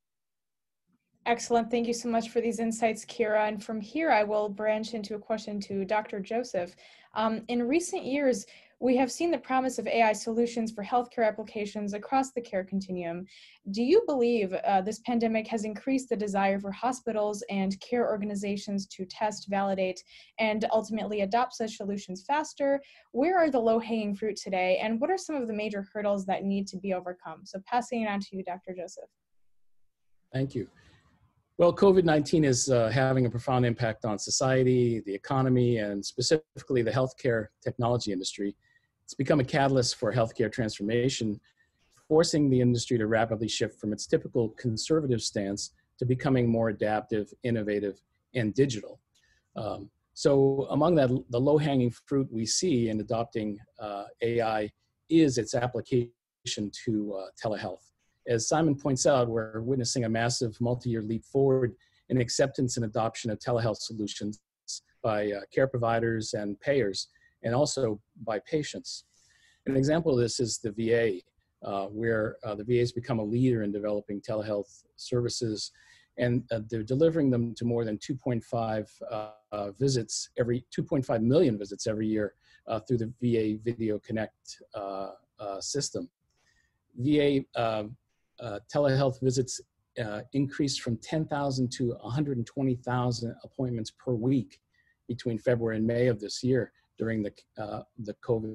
Excellent. Thank you so much for these insights, Kira. And from here, I will branch into a question to Doctor Joseph. Um, in recent years, we have seen the promise of A I solutions for healthcare applications across the care continuum. Do you believe uh, this pandemic has increased the desire for hospitals and care organizations to test, validate, and ultimately adopt such solutions faster? Where are the low-hanging fruit today, and what are some of the major hurdles that need to be overcome? So passing it on to you, Doctor Joseph. Thank you. Well, COVID nineteen is uh, having a profound impact on society, the economy, and specifically the healthcare technology industry. It's become a catalyst for healthcare transformation, forcing the industry to rapidly shift from its typical conservative stance to becoming more adaptive, innovative, and digital. Um, so among that, the low-hanging fruit we see in adopting uh, A I is its application to uh, telehealth. As Simon points out, we're witnessing a massive multi-year leap forward in acceptance and adoption of telehealth solutions by uh, care providers and payers, and also by patients. An example of this is the V A, uh, where uh, the V A has become a leader in developing telehealth services, and uh, they're delivering them to more than two point five uh, uh, visits every, two point five million visits every year uh, through the V A Video Connect uh, uh, system. V A uh, uh, telehealth visits uh, increased from ten thousand to one hundred twenty thousand appointments per week between February and May of this year during the, uh, the COVID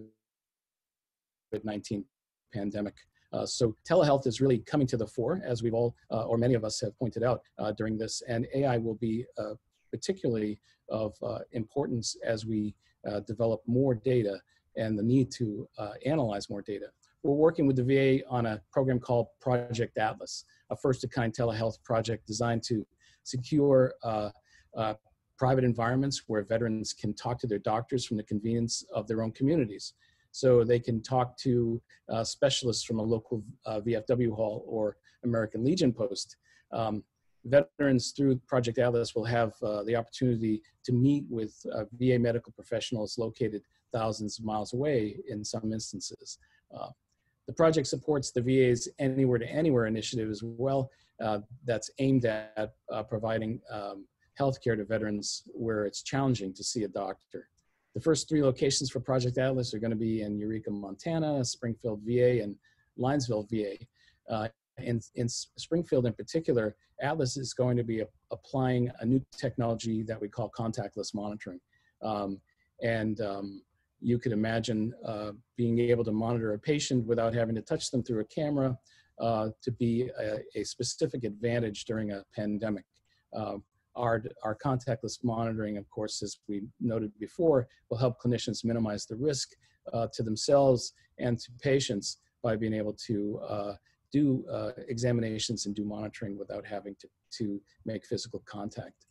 nineteen pandemic. Uh, so telehealth is really coming to the fore, as we've all, uh, or many of us have pointed out uh, during this, and A I will be uh, particularly of uh, importance as we uh, develop more data and the need to uh, analyze more data. We're working with the V A on a program called Project Atlas, a first-of-kind telehealth project designed to secure uh, uh, private environments where veterans can talk to their doctors from the convenience of their own communities. So they can talk to uh, specialists from a local uh, V F W hall or American Legion post. Um, veterans through Project Atlas will have uh, the opportunity to meet with uh, V A medical professionals located thousands of miles away in some instances. Uh, the project supports the V A's Anywhere to Anywhere initiative as well. Uh, that's aimed at uh, providing um, healthcare to veterans where it's challenging to see a doctor. The first three locations for Project Atlas are going to be in Eureka, Montana, Springfield, V A, and Linesville, V A. Uh, in, in Springfield in particular, Atlas is going to be a, applying a new technology that we call contactless monitoring. Um, and um, you could imagine uh, being able to monitor a patient without having to touch them through a camera uh, to be a, a specific advantage during a pandemic. Uh, Our, our contactless monitoring, of course, as we noted before, will help clinicians minimize the risk uh, to themselves and to patients by being able to uh, do uh, examinations and do monitoring without having to, to make physical contact.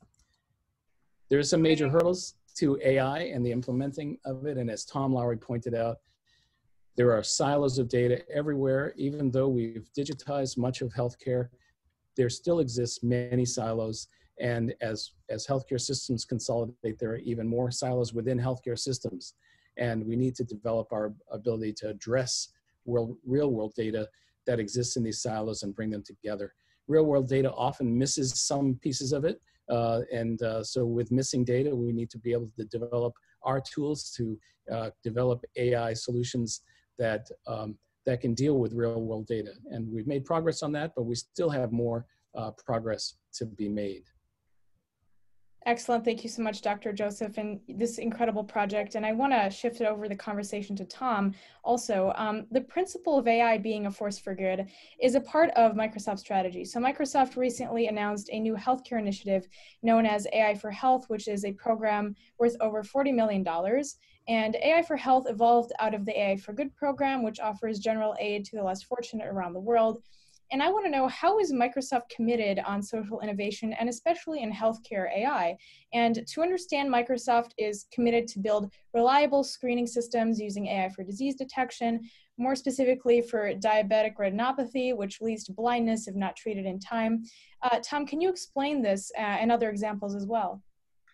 There are some major hurdles to A I and the implementing of it, and as Tom Lawry pointed out, there are silos of data everywhere. Even though we've digitized much of healthcare, there still exists many silos. And as, as healthcare systems consolidate, there are even more silos within healthcare systems. And we need to develop our ability to address world, real world data that exists in these silos and bring them together. Real world data often misses some pieces of it. Uh, and uh, so with missing data, we need to be able to develop our tools to uh, develop A I solutions that, um, that can deal with real world data. And we've made progress on that, but we still have more uh, progress to be made. Excellent. Thank you so much, Doctor Joseph, and this incredible project. And I want to shift it over the conversation to Tom. Also, um, the principle of A I being a force for good is a part of Microsoft's strategy. So Microsoft recently announced a new healthcare initiative known as A I for Health, which is a program worth over forty million dollars. And A I for Health evolved out of the A I for Good program, which offers general aid to the less fortunate around the world. And I want to know, how is Microsoft committed on social innovation, and especially in healthcare A I? And to understand, Microsoft is committed to build reliable screening systems using A I for disease detection, more specifically for diabetic retinopathy, which leads to blindness if not treated in time. Uh, Tom, can you explain this uh, and other examples as well?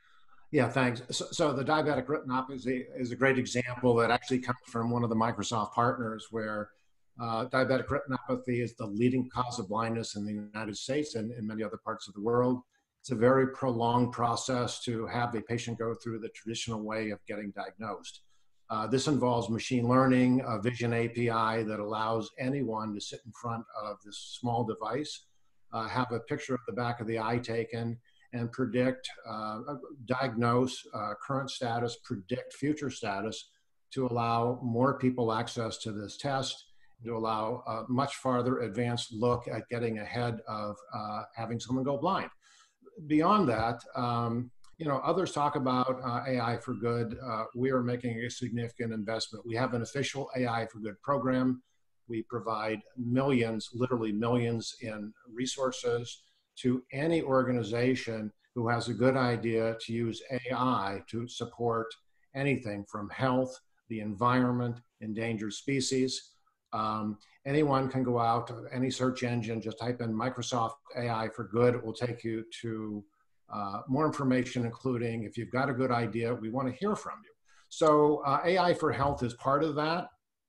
Yeah, thanks. So, so the diabetic retinopathy is a great example that actually comes from one of the Microsoft partners, where Uh, diabetic retinopathy is the leading cause of blindness in the United States and in many other parts of the world. It's a very prolonged process to have the patient go through the traditional way of getting diagnosed. Uh, this involves machine learning, a vision A P I that allows anyone to sit in front of this small device, uh, have a picture of the back of the eye taken, and predict, uh, diagnose uh, current status, predict future status to allow more people access to this test, to allow a much farther advanced look at getting ahead of uh, having someone go blind. Beyond that, um, you know, others talk about uh, A I for Good. Uh, we are making a significant investment. We have an official A I for Good program. We provide millions, literally millions in resources to any organization who has a good idea to use A I to support anything from health, the environment, endangered species. Um, anyone can go out to any search engine, just type in Microsoft A I for Good. It will take you to uh, more information, including if you've got a good idea, we want to hear from you. So uh, A I for Health is part of that.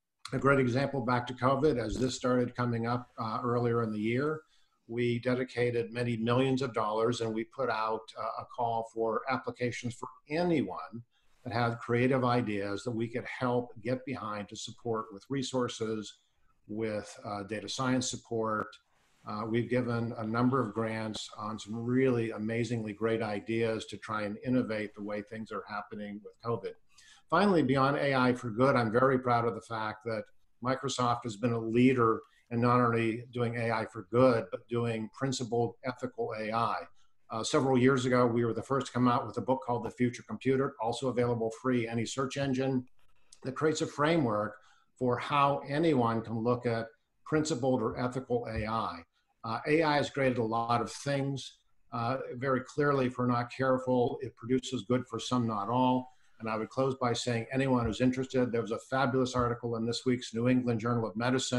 A great example back to COVID, as this started coming up uh, earlier in the year, we dedicated many millions of dollars and we put out uh, a call for applications for anyone that had creative ideas that we could help get behind to support with resources, with uh, data science support. Uh, we've given a number of grants on some really amazingly great ideas to try and innovate the way things are happening with COVID. Finally, beyond A I for Good, I'm very proud of the fact that Microsoft has been a leader in not only doing A I for Good, but doing principled ethical A I. Uh, several years ago, we were the first to come out with a book called The Future Computer, also available free, any search engine, that creates a framework for how anyone can look at principled or ethical A I. Uh, A I has created a lot of things. Uh, very clearly, if we're not careful, it produces good for some, not all. And I would close by saying anyone who's interested, there was a fabulous article in this week's New England Journal of Medicine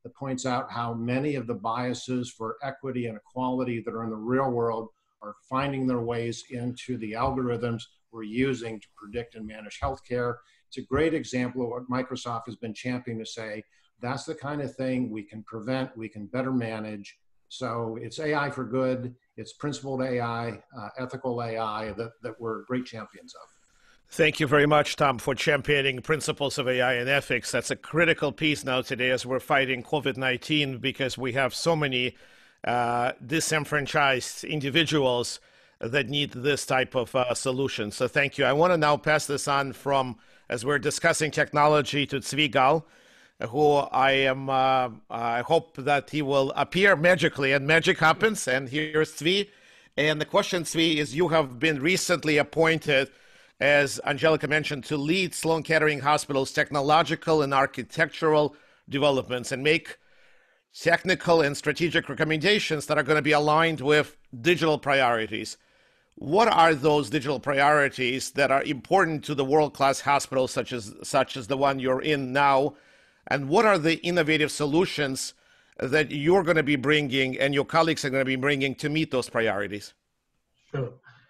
that points out how many of the biases for equity and equality that are in the real world are finding their ways into the algorithms we're using to predict and manage healthcare. It's a great example of what Microsoft has been championing to say, that's the kind of thing we can prevent, we can better manage. So it's A I for good, it's principled A I, uh, ethical A I that, that we're great champions of. Thank you very much, Tom, for championing principles of A I and ethics. That's a critical piece now today as we're fighting COVID nineteen, because we have so many uh, disenfranchised individuals that need this type of uh, solution. So thank you. I want to now pass this on from, as we're discussing technology, to Tsvi, who I am, uh, I hope that he will appear magically, and magic happens. And here's Tsvi. And the question, Tsvi, is you have been recently appointed, as Angelica mentioned, to lead Sloan Kettering Hospital's technological and architectural developments and make technical and strategic recommendations that are going to be aligned with digital priorities. What are those digital priorities that are important to the world-class hospitals such as, such as the one you're in now? And what are the innovative solutions that you're going to be bringing and your colleagues are going to be bringing to meet those priorities? Sure.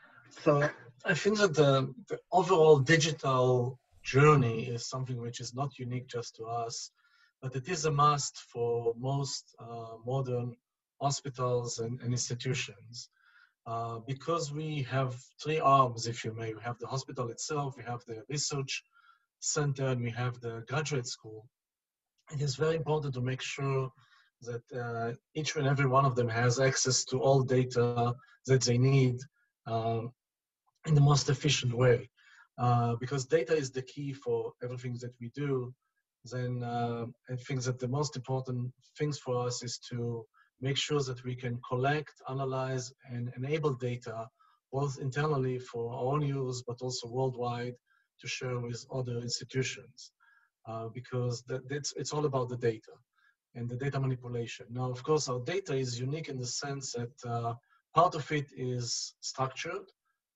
So I think that the, the overall digital journey is something which is not unique just to us, but it is a must for most uh, modern hospitals and, and institutions. Uh, because we have three arms, if you may. We have the hospital itself, we have the research center, and we have the graduate school. It is very important to make sure that uh, each and every one of them has access to all data that they need um, in the most efficient way. Uh, because data is the key for everything that we do. Then uh, I think that the most important things for us is to make sure that we can collect, analyze, and enable data, both internally for our own use, but also worldwide to share with other institutions. Uh, because that, that's, it's all about the data and the data manipulation. Now, of course, our data is unique in the sense that uh, part of it is structured,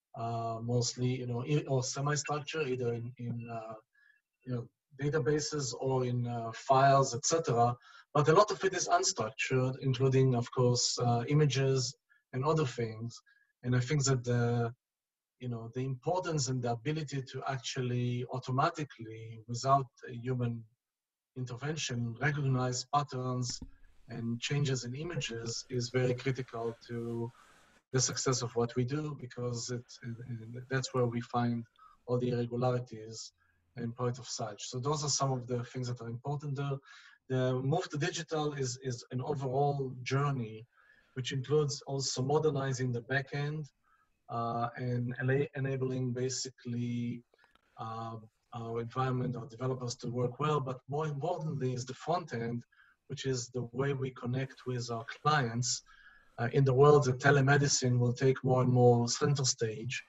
uh, mostly, you know, or semi-structured, either in, in uh, you know, databases or in uh, files, et cetera. But a lot of it is unstructured, including, of course, uh, images and other things. And I think that the, you know, the importance and the ability to actually automatically, without a human intervention, recognize patterns and changes in images is very critical to the success of what we do, because it, it, that's where we find all the irregularities and point of such. So those are some of the things that are important there. The move to digital is, is an overall journey, which includes also modernizing the back end uh, and enabling basically uh, our environment, our developers to work well. But more importantly is the front end, which is the way we connect with our clients. Uh, in the world that telemedicine will take more and more center stage.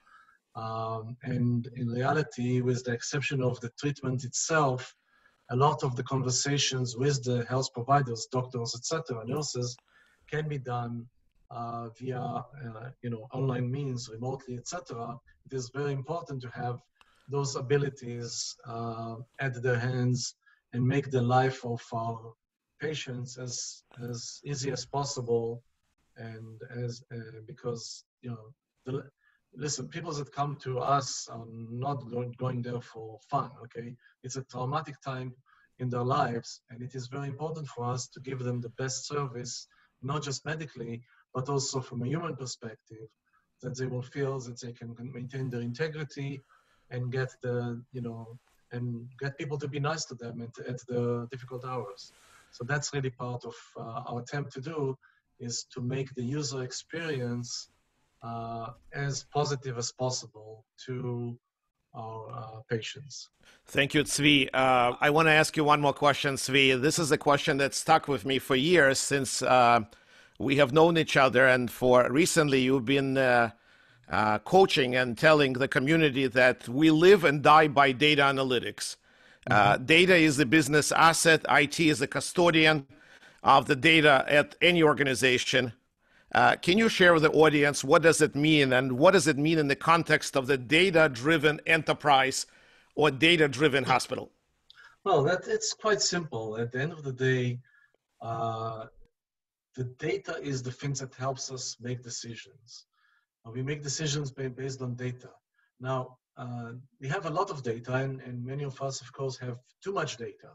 Um, and in reality, with the exception of the treatment itself, a lot of the conversations with the health providers, doctors, et cetera, nurses, can be done uh, via, uh, you know, online means, remotely, et cetera. It is very important to have those abilities uh, at their hands and make the life of our patients as as easy as possible. And as uh, because you know, the, listen, people that come to us are not going, going there for fun. Okay, it's a traumatic time in their lives, and it is very important for us to give them the best service, not just medically, but also from a human perspective, that they will feel that they can maintain their integrity and get the, you know, and get people to be nice to them at, at the difficult hours. So that's really part of uh, our attempt to do, is to make the user experience uh, as positive as possible to our uh, patients. Thank you, Tsvi. Uh, I want to ask you one more question, Tsvi. This is a question that stuck with me for years, since uh, we have known each other, and for recently you've been uh, uh, coaching and telling the community that we live and die by data analytics. Mm-hmm. Uh, data is the business asset. I T is the custodian of the data at any organization. Uh, can you share with the audience what does it mean, and what does it mean in the context of the data-driven enterprise or data-driven hospital? Well, that it's quite simple. At the end of the day, Uh, the data is the thing that helps us make decisions. Uh, we make decisions based on data. Now, uh, we have a lot of data, and, and many of us, of course, have too much data.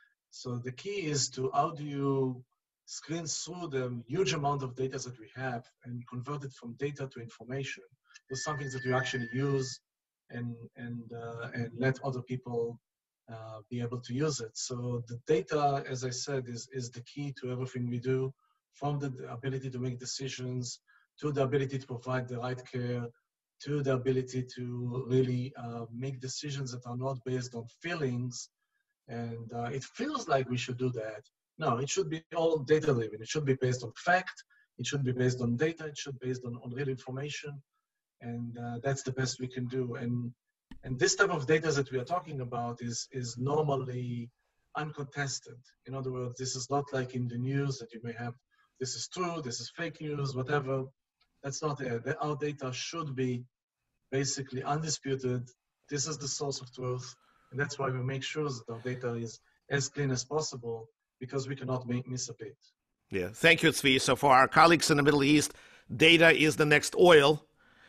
So the key is to how do you screen through the huge amount of data that we have and convert it from data to information to something that you actually use and, and, uh, and let other people uh, be able to use it. So the data, as I said, is, is the key to everything we do, from the ability to make decisions, to the ability to provide the right care, to the ability to really uh, make decisions that are not based on feelings. And uh, it feels like we should do that. No, it should be all data-driven. It should be based on fact. It should be based on data. It should be based on, on real information. And uh, that's the best we can do. And, and this type of data that we are talking about is, is normally uncontested. In other words, this is not like in the news that you may have, this is true, this is fake news, whatever. That's not there. Our data should be basically undisputed. This is the source of truth. And that's why we make sure that our data is as clean as possible, because we cannot make, miss a bit. Yeah, thank you, Tsvi. So for our colleagues in the Middle East, data is the next oil.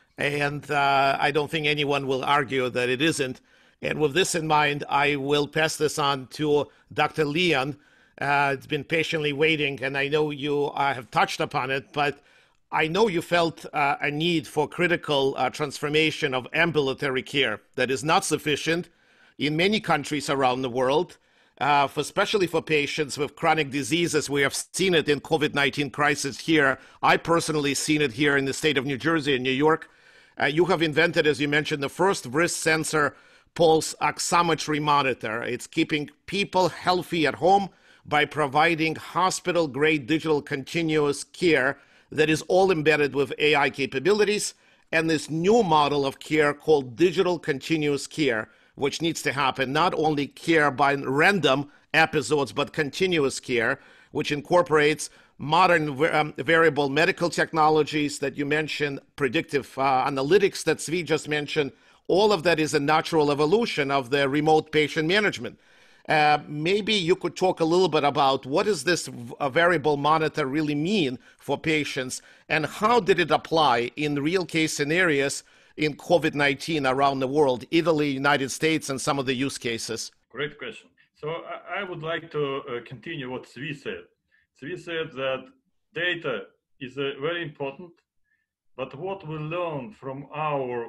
And uh, I don't think anyone will argue that it isn't. And with this in mind, I will pass this on to Doctor Leon. Uh, it's been patiently waiting, and I know you uh, have touched upon it, but I know you felt uh, a need for critical uh, transformation of ambulatory care that is not sufficient in many countries around the world, uh, for, especially for patients with chronic diseases. We have seen it in COVID nineteen crisis here. I personally seen it here in the state of New Jersey and New York. Uh, you have invented, as you mentioned, the first wrist sensor pulse oximetry monitor. It's keeping people healthy at home by providing hospital-grade digital continuous care that is all embedded with A I capabilities, and this new model of care called digital continuous care, which needs to happen, not only care by random episodes, but continuous care, which incorporates modern um, variable medical technologies that you mentioned, predictive uh, analytics that Tsvi just mentioned. All of that is a natural evolution of the remote patient management. Uh, maybe you could talk a little bit about what does this uh, variable monitor really mean for patients, and how did it apply in real case scenarios in COVID nineteen around the world, Italy, United States, and some of the use cases? Great question. So I, I would like to uh, continue what Tsvi said. Tsvi said that data is uh, very important, but what we learn from our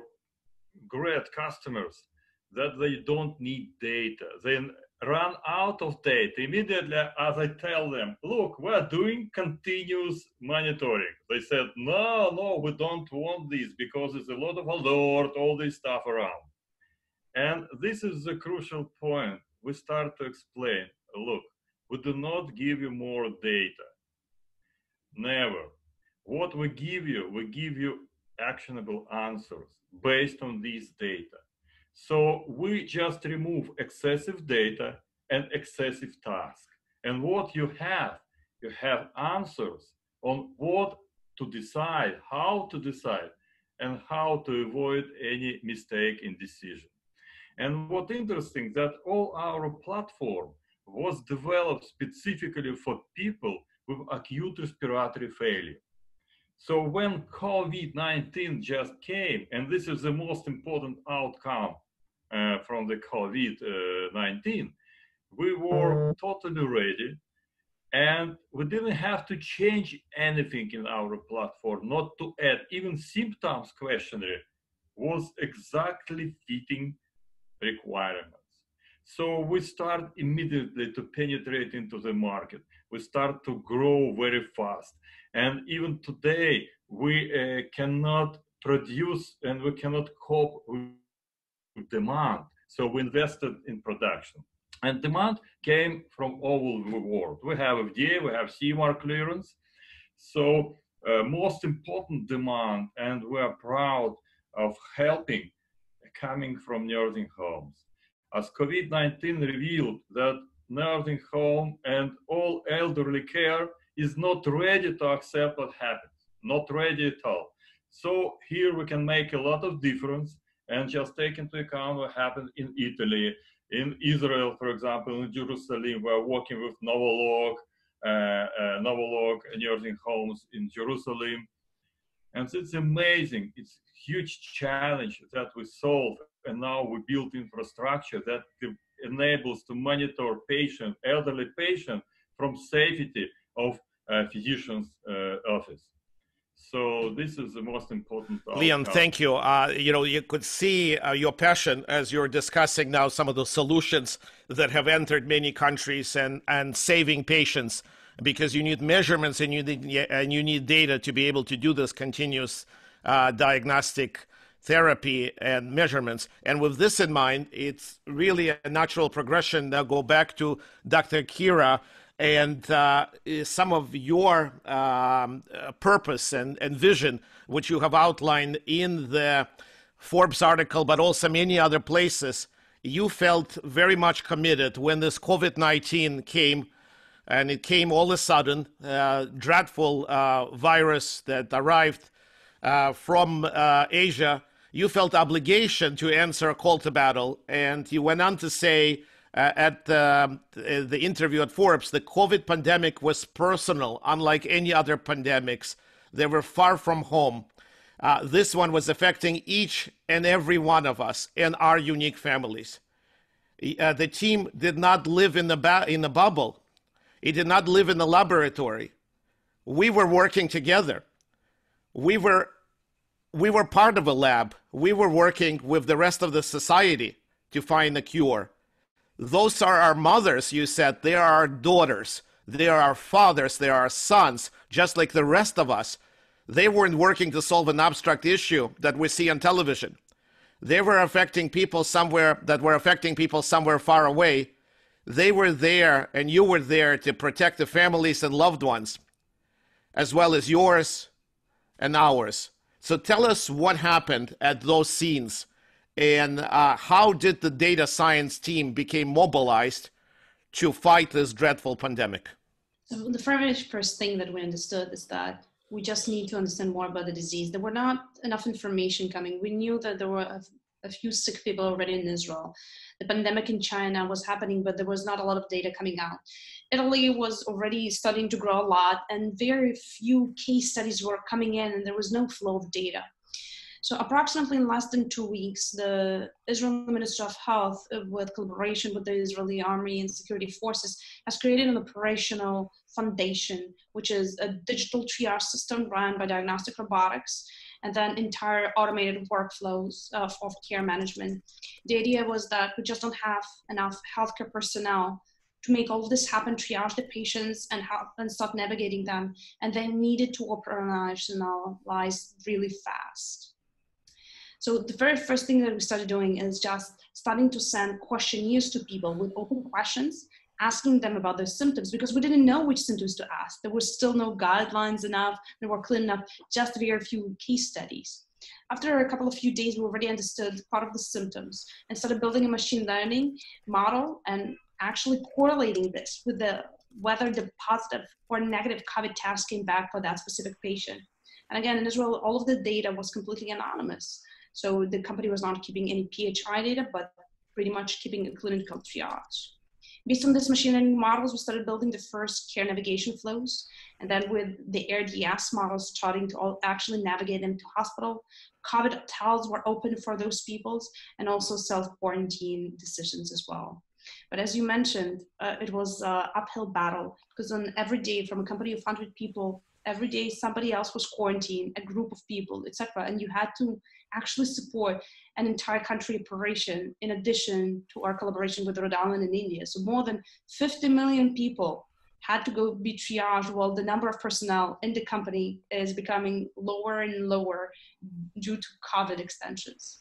great customers, that they don't need data. They run out of data immediately as I tell them, look, we're doing continuous monitoring. They said, no, no, we don't want this because there's a lot of alert, all this stuff around. And this is the crucial point. We start to explain, look, we do not give you more data. Never. What we give you, we give you actionable answers based on this data. So we just remove excessive data and excessive tasks. And what you have, you have answers on what to decide, how to decide, and how to avoid any mistake in decision. And what's interesting, that all our platform was developed specifically for people with acute respiratory failure. So when COVID nineteen just came, and this is the most important outcome uh, from the COVID nineteen, we were totally ready, and we didn't have to change anything in our platform, not to add. Even symptoms questionnaire was exactly fitting requirements. So we start immediately to penetrate into the market. We start to grow very fast. And even today, we uh, cannot produce and we cannot cope with demand. So we invested in production. And demand came from all over the world. We have F D A, we have C M A R clearance. So uh, most important demand, and we are proud of helping, coming from nursing homes. As COVID nineteen revealed that nursing home and all elderly care is not ready to accept what happens, not ready at all. So here we can make a lot of difference, and just take into account what happened in Italy, in Israel, for example, in Jerusalem. We're working with Nodle uh, uh, Novolog nursing homes in Jerusalem. And it's amazing. It's a huge challenge that we solve. And now we build infrastructure that enables to monitor patient, elderly patient from safety of uh, physician's uh, office. So this is the most important outcome. Leon, thank you. Uh, you know, you could see uh, your passion as you're discussing now some of the solutions that have entered many countries and, and saving patients, because you need measurements and you need, and you need data to be able to do this continuous uh, diagnostic therapy and measurements. And with this in mind, it's really a natural progression. Now go back to Doctor Kira and uh, some of your um, purpose and, and vision, which you have outlined in the Forbes article, but also many other places. You felt very much committed when this COVID nineteen came, and it came all of a sudden, uh, dreadful uh, virus that arrived uh, from uh, Asia. You felt obligation to answer a call to battle, and you went on to say uh, at uh, the interview at Forbes, the COVID pandemic was personal, unlike any other pandemics. They were far from home. Uh, this one was affecting each and every one of us and our unique families. Uh, the team did not live in the, ba in the bubble. It did not live in the laboratory. We were working together. We were We were part of a lab. We were working with the rest of the society to find a cure. Those are our mothers, you said. They are our daughters. They are our fathers. They are our sons, just like the rest of us. They weren't working to solve an abstract issue that we see on television. They were affecting people somewhere that were affecting people somewhere far away. They were there, and you were there to protect the families and loved ones, as well as yours and ours. So tell us what happened at those scenes, and uh, how did the data science team become mobilized to fight this dreadful pandemic? So the very first thing that we understood is that we just need to understand more about the disease. There were not enough information coming. We knew that there were a, a few sick people already in Israel. The pandemic in China was happening, but there was not a lot of data coming out. Italy was already starting to grow a lot, and very few case studies were coming in, and there was no flow of data. So approximately in less than two weeks, the Israeli Ministry of Health, with collaboration with the Israeli Army and security forces, has created an operational foundation, which is a digital triage system run by Diagnostic Robotics, and then entire automated workflows of, of care management. The idea was that we just don't have enough healthcare personnel to make all of this happen, triage the patients and, help, and start navigating them, and they needed to operationalize really fast. So the very first thing that we started doing is just starting to send questionnaires to people with open questions, asking them about their symptoms, because we didn't know which symptoms to ask. There was still no guidelines enough, there were clean enough, just very few case studies. After a couple of few days, we already understood part of the symptoms and started building a machine learning model and actually correlating this with the whether the positive or negative COVID test came back for that specific patient. And again, in Israel, all of the data was completely anonymous. So the company was not keeping any P H I data, but pretty much keeping a clinical triage. Based on this machine learning models, we started building the first care navigation flows. And then with the A R D S models, starting to all actually navigate them to hospital. COVID hotels were open for those people, and also self-quarantine decisions as well. But as you mentioned, uh, it was an uphill battle, because on every day from a company of one hundred people, every day somebody else was quarantined, a group of people, et cetera. And you had to actually support an entire country operation in addition to our collaboration with Rhode Island and India. So more than fifty million people had to go be triaged, while the number of personnel in the company is becoming lower and lower due to COVID extensions.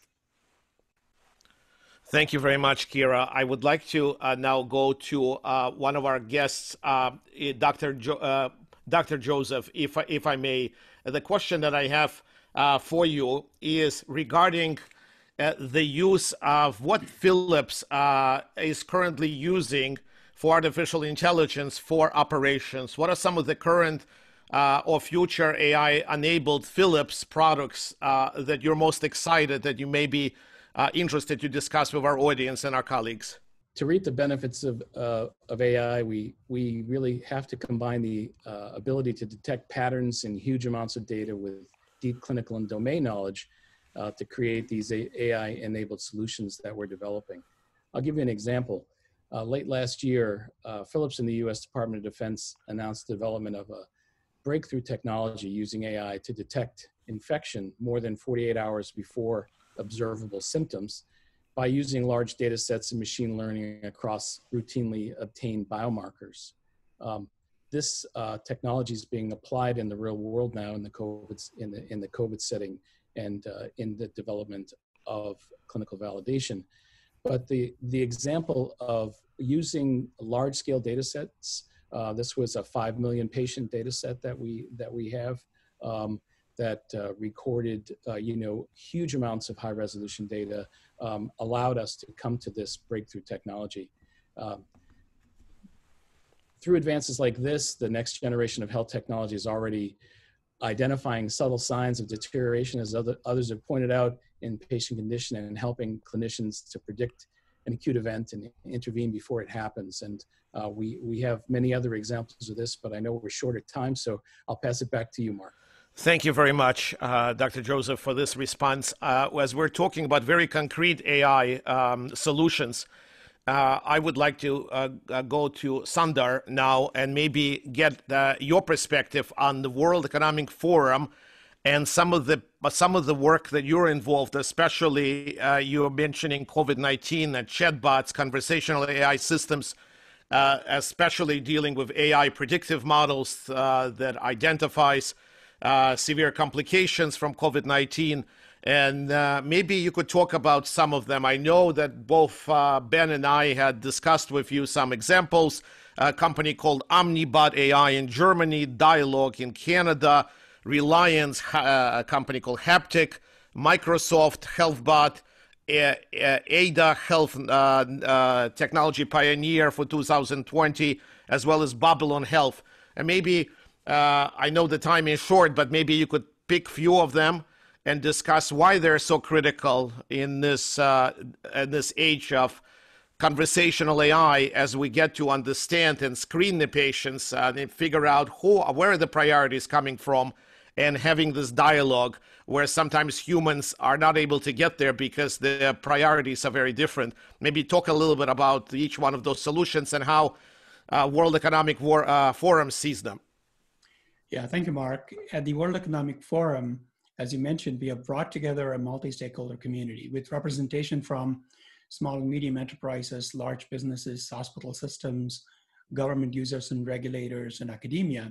Thank you very much, Kira. I would like to uh, now go to uh, one of our guests, uh, Doctor Jo uh, Doctor Joseph, if I, if I may. The question that I have uh, for you is regarding uh, the use of what Philips uh, is currently using for artificial intelligence for operations. What are some of the current uh, or future A I-enabled Philips products uh, that you're most excited that you may be Uh, interested to discuss with our audience and our colleagues? to reap the benefits of, uh, of A I, we, we really have to combine the uh, ability to detect patterns in huge amounts of data with deep clinical and domain knowledge uh, to create these A I-enabled solutions that we're developing. I'll give you an example. Uh, late last year, uh, Philips and the U S Department of Defense announced the development of a breakthrough technology using A I to detect infection more than forty-eight hours before observable symptoms by using large data sets and machine learning across routinely obtained biomarkers. Um, this uh, technology is being applied in the real world now in the COVID, in the, in the COVID setting and uh, in the development of clinical validation. But the, the example of using large scale data sets, uh, this was a five million patient data set that we, that we have um, that uh, recorded, uh, you know, huge amounts of high resolution data, um, allowed us to come to this breakthrough technology. Um, through advances like this, the next generation of health technology is already identifying subtle signs of deterioration, as other, others have pointed out, in patient condition and helping clinicians to predict an acute event and intervene before it happens. And uh, we, we have many other examples of this, but I know we're short of time, so I'll pass it back to you, Mark. Thank you very much, uh, Doctor Joseph, for this response. Uh, as we're talking about very concrete A I um, solutions, uh, I would like to uh, uh, go to Sundar now and maybe get uh, your perspective on the World Economic Forum and some of the some of the work that you're involved, especially uh, you're mentioning COVID nineteen and chatbots, conversational A I systems, uh, especially dealing with A I predictive models uh, that identifies Uh, severe complications from COVID nineteen, and uh, maybe you could talk about some of them. I know that both uh, Ben and I had discussed with you some examples, a company called Omnibot A I in Germany, Dialogue in Canada, Reliance, uh, a company called Haptic, Microsoft HealthBot, uh, uh, Ada Health uh, uh, Technology Pioneer for two thousand twenty, as well as Babylon Health. And maybe Uh, I know the time is short, but maybe you could pick few of them and discuss why they're so critical in this uh, in this age of conversational A I, as we get to understand and screen the patients uh, and figure out who, where are the priorities coming from, and having this dialogue where sometimes humans are not able to get there because the priorities are very different. Maybe talk a little bit about each one of those solutions and how uh, World Economic War, uh, Forum sees them. Yeah, thank you, Mark. At the World Economic Forum, as you mentioned, we have brought together a multi-stakeholder community with representation from small and medium enterprises, large businesses, hospital systems, government users and regulators, and academia.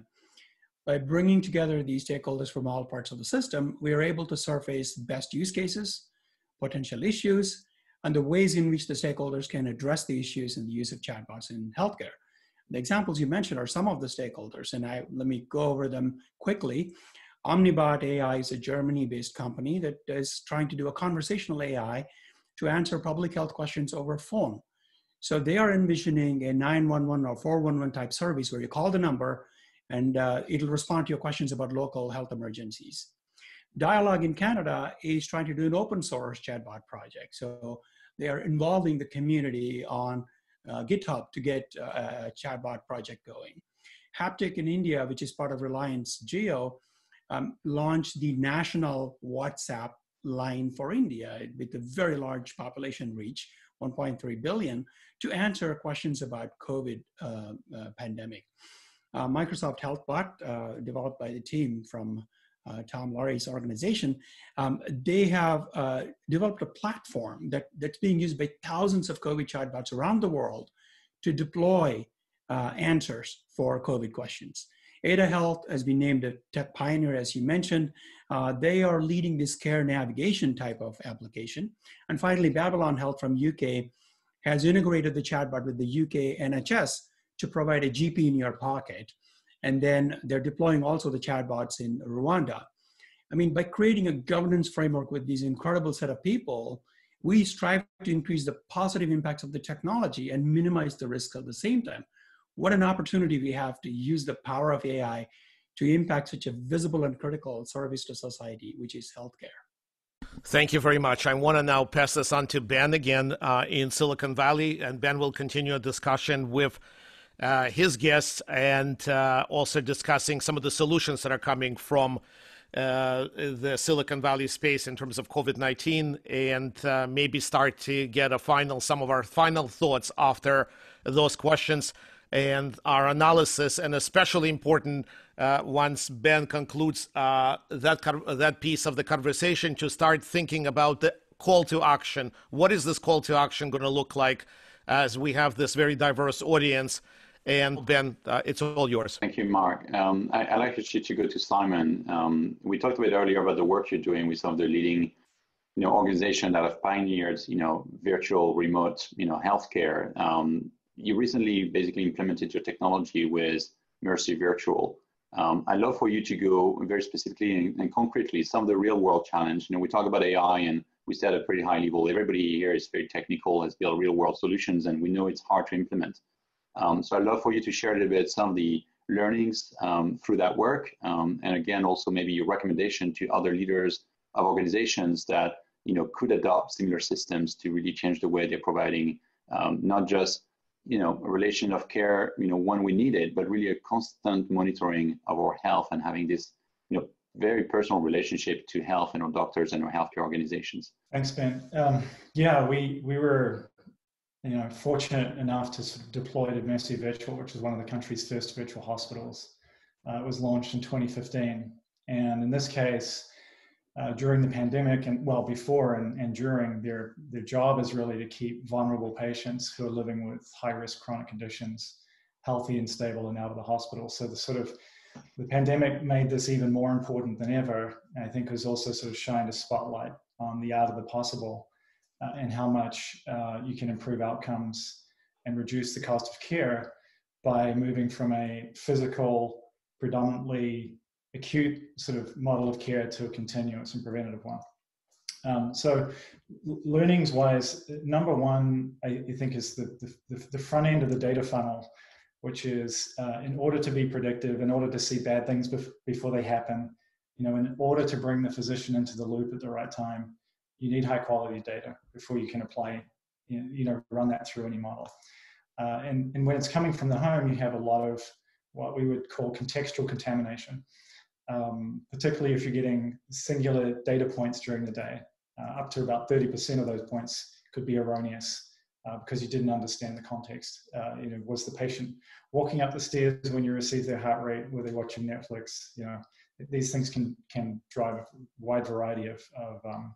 By bringing together these stakeholders from all parts of the system, we are able to surface best use cases, potential issues, and the ways in which the stakeholders can address the issues in the use of chatbots in healthcare. The examples you mentioned are some of the stakeholders, and I, let me go over them quickly. Omnibot A I is a Germany-based company that is trying to do a conversational A I to answer public health questions over phone. So they are envisioning a nine one one or four one one type service where you call the number and uh, it'll respond to your questions about local health emergencies. Dialogue in Canada is trying to do an open source chatbot project. So they are involving the community on uh, GitHub to get uh, a chatbot project going. Haptic in India, which is part of Reliance Jio, um, launched the national WhatsApp line for India with a very large population reach, one point three billion, to answer questions about COVID uh, uh, pandemic. Uh, Microsoft HealthBot, uh, developed by the team from uh, Tom Lawry's organization, um, they have uh, developed a platform that, that's being used by thousands of COVID chatbots around the world to deploy uh, answers for COVID questions. Ada Health has been named a tech pioneer, as you mentioned. Uh, they are leading this care navigation type of application. And finally, Babylon Health from U K has integrated the chatbot with the U K N H S to provide a G P in your pocket. And then they're deploying also the chatbots in Rwanda. I mean, by creating a governance framework with these incredible set of people, we strive to increase the positive impacts of the technology and minimize the risks at the same time. What an opportunity we have to use the power of A I to impact such a visible and critical service to society, which is healthcare. Thank you very much. I want to now pass this on to Ben again uh, in Silicon Valley, and Ben will continue a discussion with uh, his guests and uh, also discussing some of the solutions that are coming from uh, the Silicon Valley space in terms of COVID nineteen, and uh, maybe start to get a final, some of our final thoughts after those questions and our analysis, and especially important uh, once Ben concludes uh, that that piece of the conversation, to start thinking about the call to action. What is this call to action going to look like as we have this very diverse audience? And Ben, uh, it's all yours. Thank you, Mark. Um, I, I'd like actually to go to Simon. Um, we talked a bit earlier about the work you're doing with some of the leading, you know, organizations that have pioneered, you know, virtual remote, you know, healthcare. Um, you recently basically implemented your technology with Mercy Virtual. Um, I'd love for you to go very specifically and, and concretely some of the real world challenge. You know, we talk about A I and we set a pretty high level. Everybody here is very technical, has built real world solutions, and we know it's hard to implement. Um, so I'd love for you to share a little bit some of the learnings um, through that work. Um, and again, also maybe your recommendation to other leaders of organizations that, you know, could adopt similar systems to really change the way they're providing um, not just, you know, a relation of care, you know, when we need it, but really a constant monitoring of our health and having this, you know, very personal relationship to health and our doctors and our healthcare organizations. Thanks, Ben. Um, yeah, we, we were, you know, fortunate enough to sort of deploy to Mercy Virtual, which is one of the country's first virtual hospitals. Uh, it was launched in twenty fifteen. And in this case, uh, during the pandemic and well before and, and during, their, their job is really to keep vulnerable patients who are living with high risk chronic conditions healthy and stable and out of the hospital. So the sort of, the pandemic made this even more important than ever. And I think it was also sort of shined a spotlight on the art of the possible. Uh, and how much uh, you can improve outcomes and reduce the cost of care by moving from a physical, predominantly acute sort of model of care to a continuous and preventative one. Um, so learnings-wise, number one, I, I think is the, the, the front end of the data funnel, which is uh, in order to be predictive, in order to see bad things bef before they happen, you know, in order to bring the physician into the loop at the right time, you need high quality data before you can apply, you know, run that through any model. Uh, and, and when it's coming from the home, you have a lot of what we would call contextual contamination, um, particularly if you're getting singular data points during the day. Uh, up to about thirty percent of those points could be erroneous uh, because you didn't understand the context. Uh, you know, was the patient walking up the stairs when you received their heart rate? Were they watching Netflix? You know, these things can, can drive a wide variety of, of um,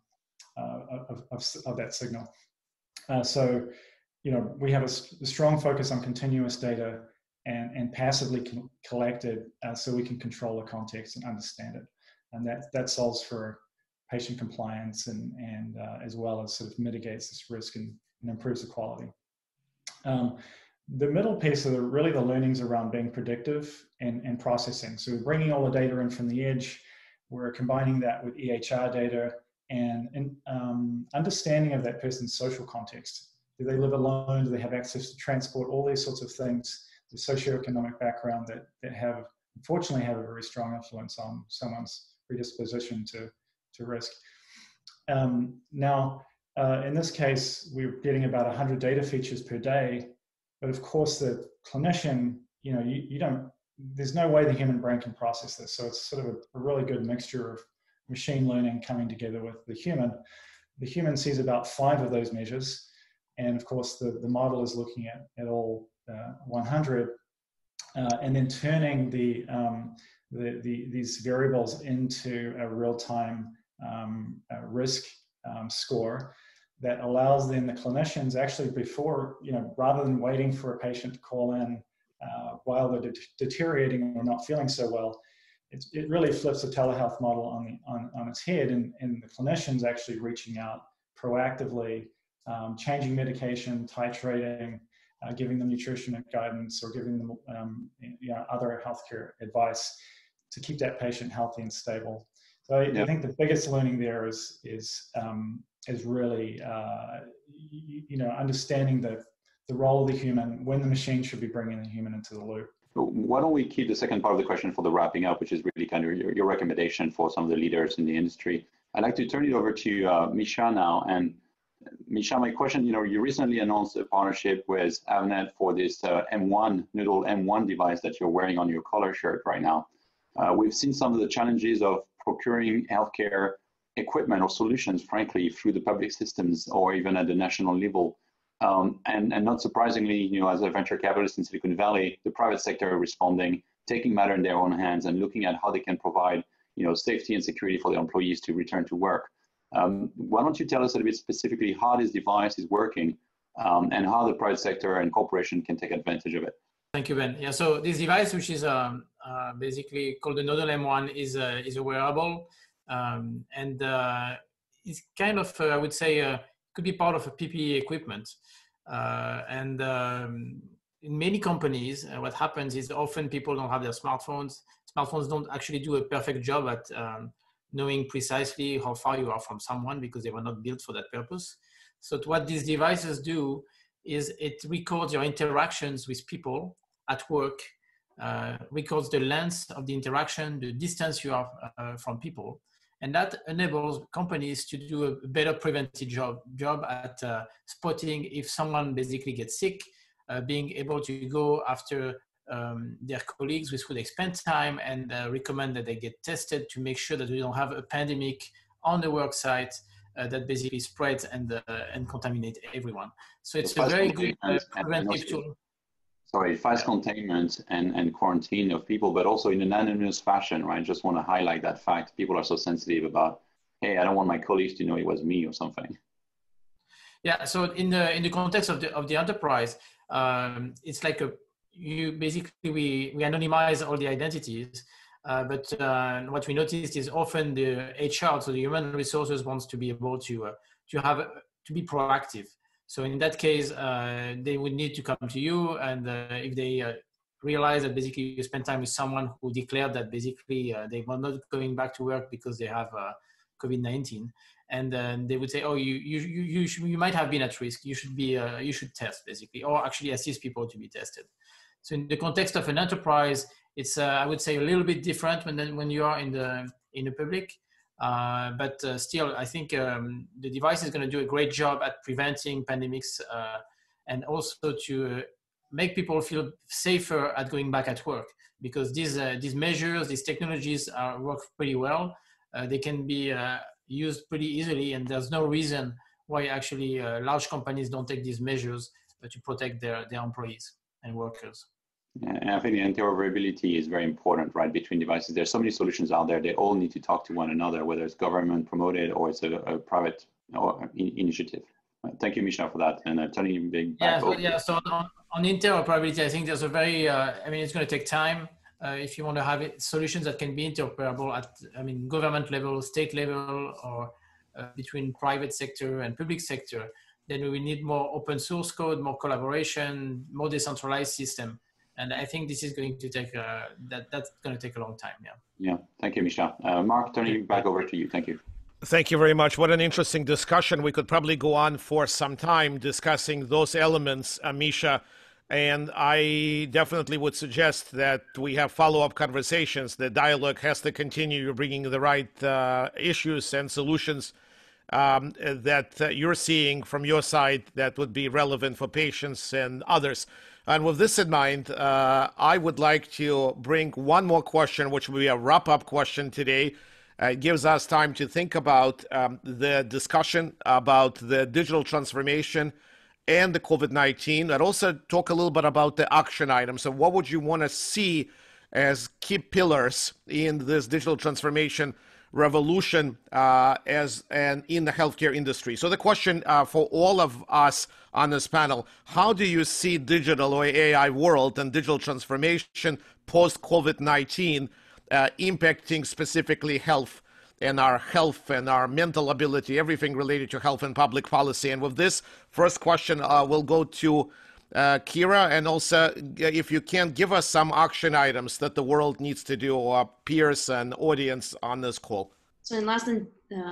Uh, of, of, of that signal. Uh, so, you know, we have a, a strong focus on continuous data and, and passively co collected uh, so we can control the context and understand it. And that, that solves for patient compliance and, and uh, as well as sort of mitigates this risk and, and improves the quality. Um, the middle piece are the, really the learnings around being predictive and, and processing. So we're bringing all the data in from the edge. We're combining that with E H R data and, and um, understanding of that person's social context. Do they live alone? Do they have access to transport? All these sorts of things, the socioeconomic background that, that have, unfortunately, have a very strong influence on someone's predisposition to, to risk. Um, now, uh, in this case, we're getting about one hundred data features per day, but of course, the clinician, you know, you, you don't, there's no way the human brain can process this. So it's sort of a, a really good mixture of machine learning coming together with the human. The human sees about five of those measures. And of course, the, the model is looking at, at all uh, one hundred uh, and then turning the, um, the, the, these variables into a real-time um, uh, risk um, score that allows then the clinicians actually before, you know, rather than waiting for a patient to call in uh, while they're de deteriorating or not feeling so well, It's, it really flips the telehealth model on, the, on, on its head, and, and the clinicians actually reaching out proactively, um, changing medication, titrating, uh, giving them nutrition guidance, or giving them um, you know, other healthcare advice to keep that patient healthy and stable. So I, yeah. I think the biggest learning there is is um, is really uh, you, you know understanding the the role of the human when the machine should be bringing the human into the loop. Why don't we keep the second part of the question for the wrapping up, which is really kind of your, your recommendation for some of the leaders in the industry. I'd like to turn it over to uh, Micha now. And Micha, my question, you know, you recently announced a partnership with Avnet for this uh, M one, Nodle M one device that you're wearing on your collar shirt right now. Uh, we've seen some of the challenges of procuring healthcare equipment or solutions, frankly, through the public systems or even at the national level. Um, and, and not surprisingly, you know, as a venture capitalist in Silicon Valley, the private sector are responding, taking matter in their own hands and looking at how they can provide, you know, safety and security for their employees to return to work. Um, why don't you tell us a little bit specifically how this device is working um, and how the private sector and corporation can take advantage of it? Thank you, Ben. Yeah, so this device, which is um, uh, basically called the Nodle M one, is a, is a wearable. Um, and uh, it's kind of, uh, I would say, uh, could be part of a P P E equipment. Uh, and um, in many companies, uh, what happens is often people don't have their smartphones. Smartphones don't actually do a perfect job at um, knowing precisely how far you are from someone because they were not built for that purpose. So what these devices do is it records your interactions with people at work, uh, records the length of the interaction, the distance you are uh, from people. And that enables companies to do a better preventive job, job at uh, spotting if someone basically gets sick, uh, being able to go after um, their colleagues with who they spend time and uh, recommend that they get tested to make sure that we don't have a pandemic on the work site uh, that basically spreads and, uh, and contaminate everyone. So it's a very good uh, preventive tool. Sorry, fast containment and, and quarantine of people, but also in an anonymous fashion, right? Just want to highlight that fact. People are so sensitive about, hey, I don't want my colleagues to know it was me or something. Yeah, so in the in the context of the of the enterprise, um, it's like a you basically we we anonymize all the identities, uh, but uh, what we noticed is often the H R, so the human resources, wants to be able to uh, to have to be proactive. So in that case, uh, they would need to come to you, and uh, if they uh, realize that basically you spend time with someone who declared that basically uh, they were not going back to work because they have uh, COVID nineteen, and then they would say, oh, you you you you, should, you might have been at risk. You should be uh, you should test basically, or actually assist people to be tested. So in the context of an enterprise, it's uh, I would say a little bit different when when you are in the in the public. Uh, but uh, still, I think um, the device is going to do a great job at preventing pandemics uh, and also to uh, make people feel safer at going back at work, because these uh, these measures, these technologies are, work pretty well. Uh, they can be uh, used pretty easily, and there's no reason why actually uh, large companies don't take these measures uh, to protect their, their employees and workers. And I think the interoperability is very important, right, between devices. There's so many solutions out there. They all need to talk to one another, whether it's government promoted or it's a, a private or in, initiative. Uh, thank you, Micha, for that. And uh, turning you big back yeah, so, over. yeah, so on, on interoperability, I think there's a very, uh, I mean, it's going to take time. Uh, if you want to have it, solutions that can be interoperable at, I mean, government level, state level, or uh, between private sector and public sector, then we need more open source code, more collaboration, more decentralized system. And I think this is going to take, uh, that, that's going to take a long time, yeah. Yeah, thank you, Micha. Uh, Mark, turning back over to you. Thank you. Thank you very much. What an interesting discussion. We could probably go on for some time discussing those elements, uh, Micha. And I definitely would suggest that we have follow-up conversations. The dialogue has to continue. You're bringing the right uh, issues and solutions um, that uh, you're seeing from your side that would be relevant for patients and others. And with this in mind, uh, I would like to bring one more question, which will be a wrap-up question today. Uh, it gives us time to think about um, the discussion about the digital transformation and the COVID nineteen, and also talk a little bit about the action items. So what would you want to see as key pillars in this digital transformation revolution uh, as and in the healthcare industry? So the question uh, for all of us on this panel, how do you see digital or A I world and digital transformation post COVID nineteen uh, impacting specifically health and our health and our mental ability, everything related to health and public policy? And with this first question, uh, we'll go to uh, Kira, and also if you can give us some action items that the world needs to do, or peers and audience on this call. So in less than uh,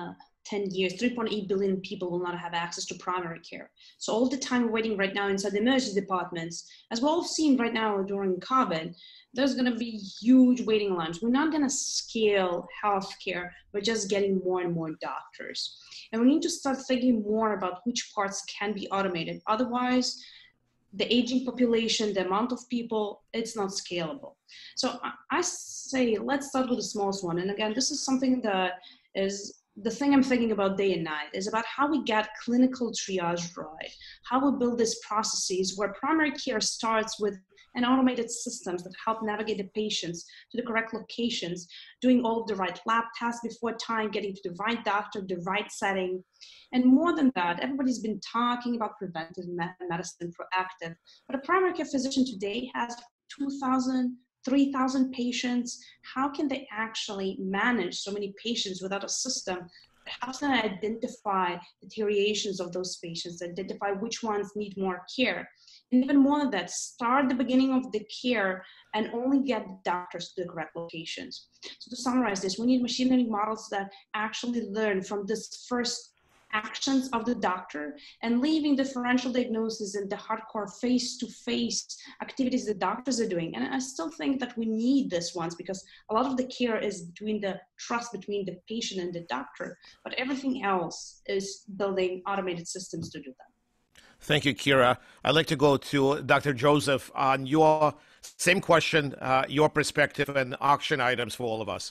ten years, three point eight billion people will not have access to primary care. So all the time we're waiting right now inside the emergency departments, as we've all seen right now during COVID, there's going to be huge waiting lines. We're not going to scale healthcare. We're just getting more and more doctors. And we need to start thinking more about which parts can be automated. Otherwise, the aging population, the amount of people, it's not scalable. So I say, let's start with the smallest one. And again, this is something that is the thing I'm thinking about day and night, is about how we get clinical triage right, how we build these processes where primary care starts with an automated systems that help navigate the patients to the correct locations, doing all of the right lab tests before time, getting to the right doctor, the right setting. And more than that, everybody's been talking about preventive medicine, proactive, but a primary care physician today has two thousand, three thousand patients. How can they actually manage so many patients without a system that helps them identify deteriorations of those patients, identify which ones need more care? And even more than that, start the beginning of the care and only get doctors to the correct locations. So to summarize this, we need machine learning models that actually learn from this first actions of the doctor and leaving differential diagnosis and the hardcore face-to-face activities the doctors are doing. And I still think that we need this ones because a lot of the care is between the trust between the patient and the doctor, but everything else is building automated systems to do that. Thank you, Kira. I'd like to go to Doctor Joseph on your same question, uh, your perspective and action items for all of us.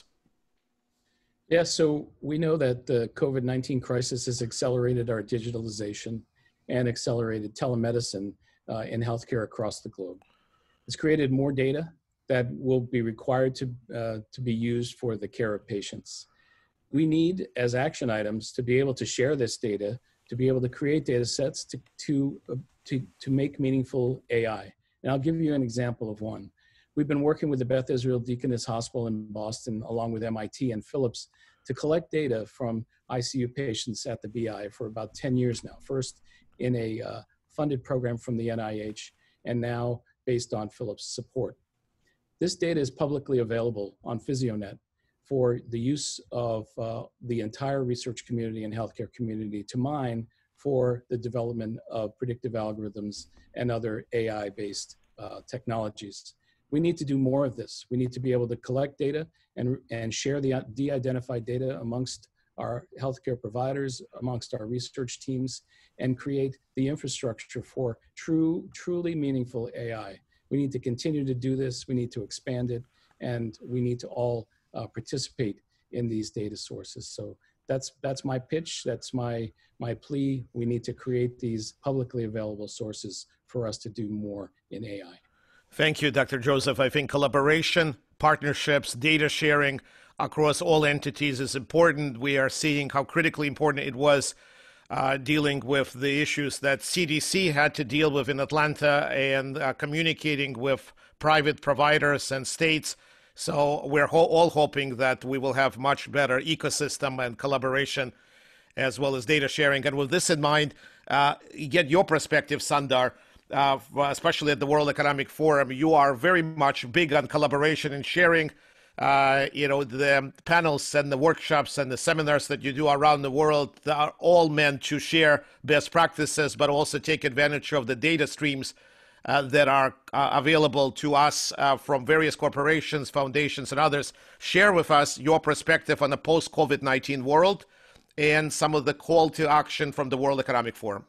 Yeah, so we know that the COVID nineteen crisis has accelerated our digitalization and accelerated telemedicine uh, in healthcare across the globe. It's created more data that will be required to, uh, to be used for the care of patients. We need, as action items, to be able to share this data, to be able to create data sets to, to, uh, to, to make meaningful A I. And I'll give you an example of one. We've been working with the Beth Israel Deaconess Hospital in Boston, along with M I T and Philips, to collect data from I C U patients at the B I for about ten years now. First in a uh, funded program from the N I H, and now based on Philips support. This data is publicly available on PhysioNet for the use of uh, the entire research community and healthcare community to mine for the development of predictive algorithms and other A I-based uh, technologies. We need to do more of this. We need to be able to collect data and, and share the de-identified data amongst our healthcare providers, amongst our research teams, and create the infrastructure for true, truly meaningful A I. We need to continue to do this. We need to expand it, and we need to all uh, participate in these data sources. So that's that's my pitch. That's my my plea. We need to create these publicly available sources for us to do more in A I. Thank you, Doctor Joseph. I think collaboration, partnerships, data sharing across all entities is important. We are seeing how critically important it was uh, dealing with the issues that C D C had to deal with in Atlanta and uh, communicating with private providers and states. So we're ho- all hoping that we will have much better ecosystem and collaboration as well as data sharing. And with this in mind, uh, get your perspective, Sundar. Uh, especially at the World Economic Forum, you are very much big on collaboration and sharing. Uh, you know, the panels and the workshops and the seminars that you do around the world are all meant to share best practices, but also take advantage of the data streams uh, that are uh, available to us uh, from various corporations, foundations, and others. Share with us your perspective on the post-COVID nineteen world and some of the call to action from the World Economic Forum.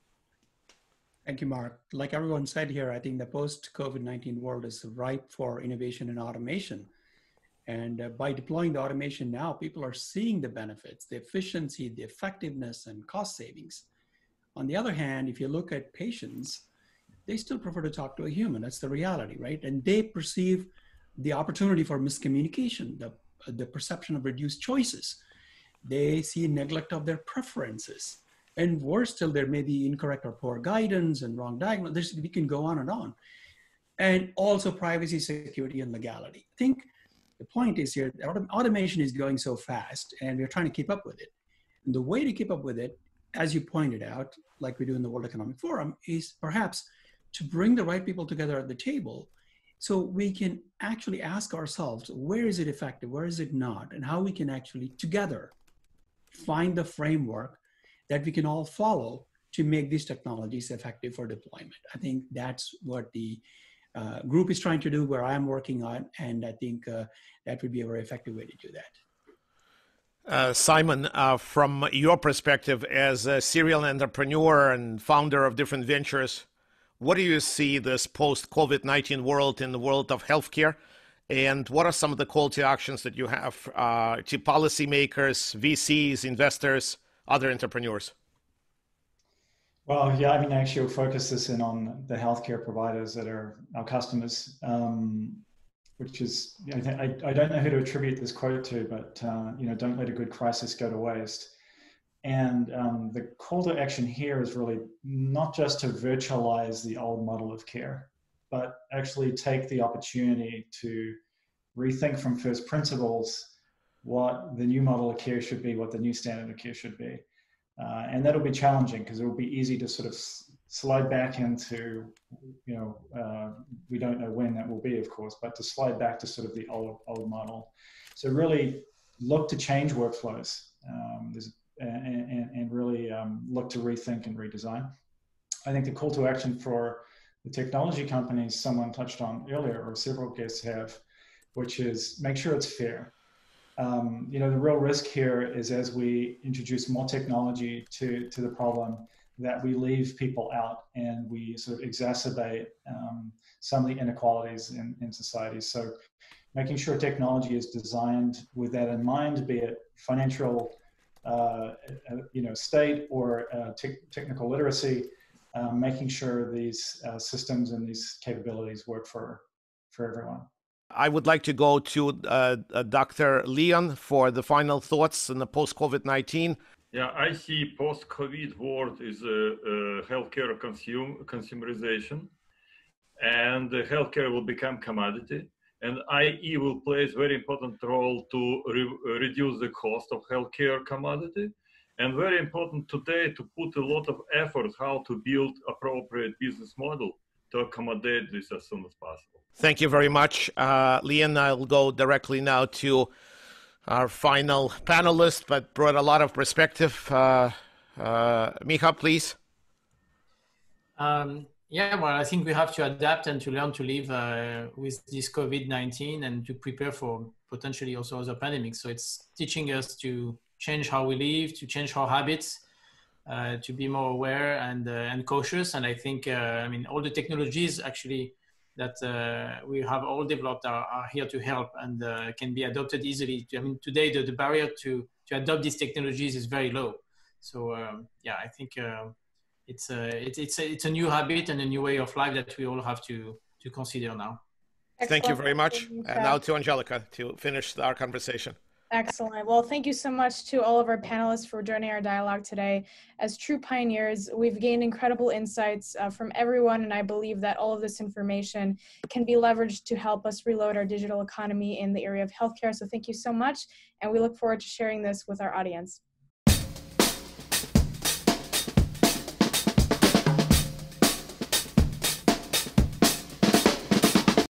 Thank you, Mark. Like everyone said here, I think the post-COVID nineteen world is ripe for innovation and automation. And uh, by deploying the automation now, people are seeing the benefits, the efficiency, the effectiveness, and cost savings. On the other hand, if you look at patients, they still prefer to talk to a human. That's the reality, right? And they perceive the opportunity for miscommunication, the, the perception of reduced choices. They see neglect of their preferences. And worse still, there may be incorrect or poor guidance and wrong diagnosis. We can go on and on. And also privacy, security, and legality. I think the point is here, automation is going so fast and we're trying to keep up with it. And the way to keep up with it, as you pointed out, like we do in the World Economic Forum, is perhaps to bring the right people together at the table so we can actually ask ourselves, where is it effective, where is it not, and how we can actually together find the framework that we can all follow to make these technologies effective for deployment. I think that's what the uh, group is trying to do, where I'm working on, and I think uh, that would be a very effective way to do that. Uh, Simon, uh, from your perspective as a serial entrepreneur and founder of different ventures, what do you see this post-COVID nineteen world in the world of healthcare? And what are some of the call to actions that you have uh, to policymakers, V Cs, investors, other entrepreneurs? Well, yeah, I mean, actually, we'll focus this in on the healthcare providers that are our customers, um, which is, I, I, I don't know who to attribute this quote to, but, uh, you know, don't let a good crisis go to waste. And um, the call to action here is really not just to virtualize the old model of care, but actually take the opportunity to rethink from first principles what the new model of care should be, what the new standard of care should be. Uh, and that'll be challenging because it will be easy to sort of slide back into, you know, uh, we don't know when that will be, of course, but to slide back to sort of the old, old model. So really look to change workflows um, there's, and, and, and really um, look to rethink and redesign. I think the call to action for the technology companies someone touched on earlier, or several guests have, which is make sure it's fair. Um, you know, the real risk here is as we introduce more technology to, to the problem, that we leave people out and we sort of exacerbate um, some of the inequalities in, in society. So making sure technology is designed with that in mind, be it financial, uh, you know, state or uh, te technical literacy, um, making sure these uh, systems and these capabilities work for, for everyone. I would like to go to uh, uh, Doctor Leon for the final thoughts in the post-COVID nineteen. Yeah, I see post-COVID world is a, a healthcare consume, consumerization, and the healthcare will become commodity, and I E will play a very important role to re reduce the cost of healthcare commodity, and very important today to put a lot of effort how to build appropriate business model to accommodate this as soon as possible. Thank you very much, uh, Leon. I'll go directly now to our final panelist, but brought a lot of perspective. Uh, uh, Micha, please. Um, yeah, well, I think we have to adapt and to learn to live uh, with this COVID nineteen and to prepare for potentially also other pandemics. So it's teaching us to change how we live, to change our habits, uh, to be more aware and, uh, and cautious. And I think, uh, I mean, all the technologies actually that uh, we have all developed are, are here to help and uh, can be adopted easily. I mean, today the, the barrier to, to adopt these technologies is very low. So um, yeah, I think uh, it's, a, it's, it's, a, it's a new habit and a new way of life that we all have to, to consider now. Excellent. Thank you very much. And now to Angelica to finish our conversation. Excellent. Well, thank you so much to all of our panelists for joining our dialogue today. As true pioneers, we've gained incredible insights uh, from everyone, and I believe that all of this information can be leveraged to help us reload our digital economy in the area of healthcare. So thank you so much, and we look forward to sharing this with our audience.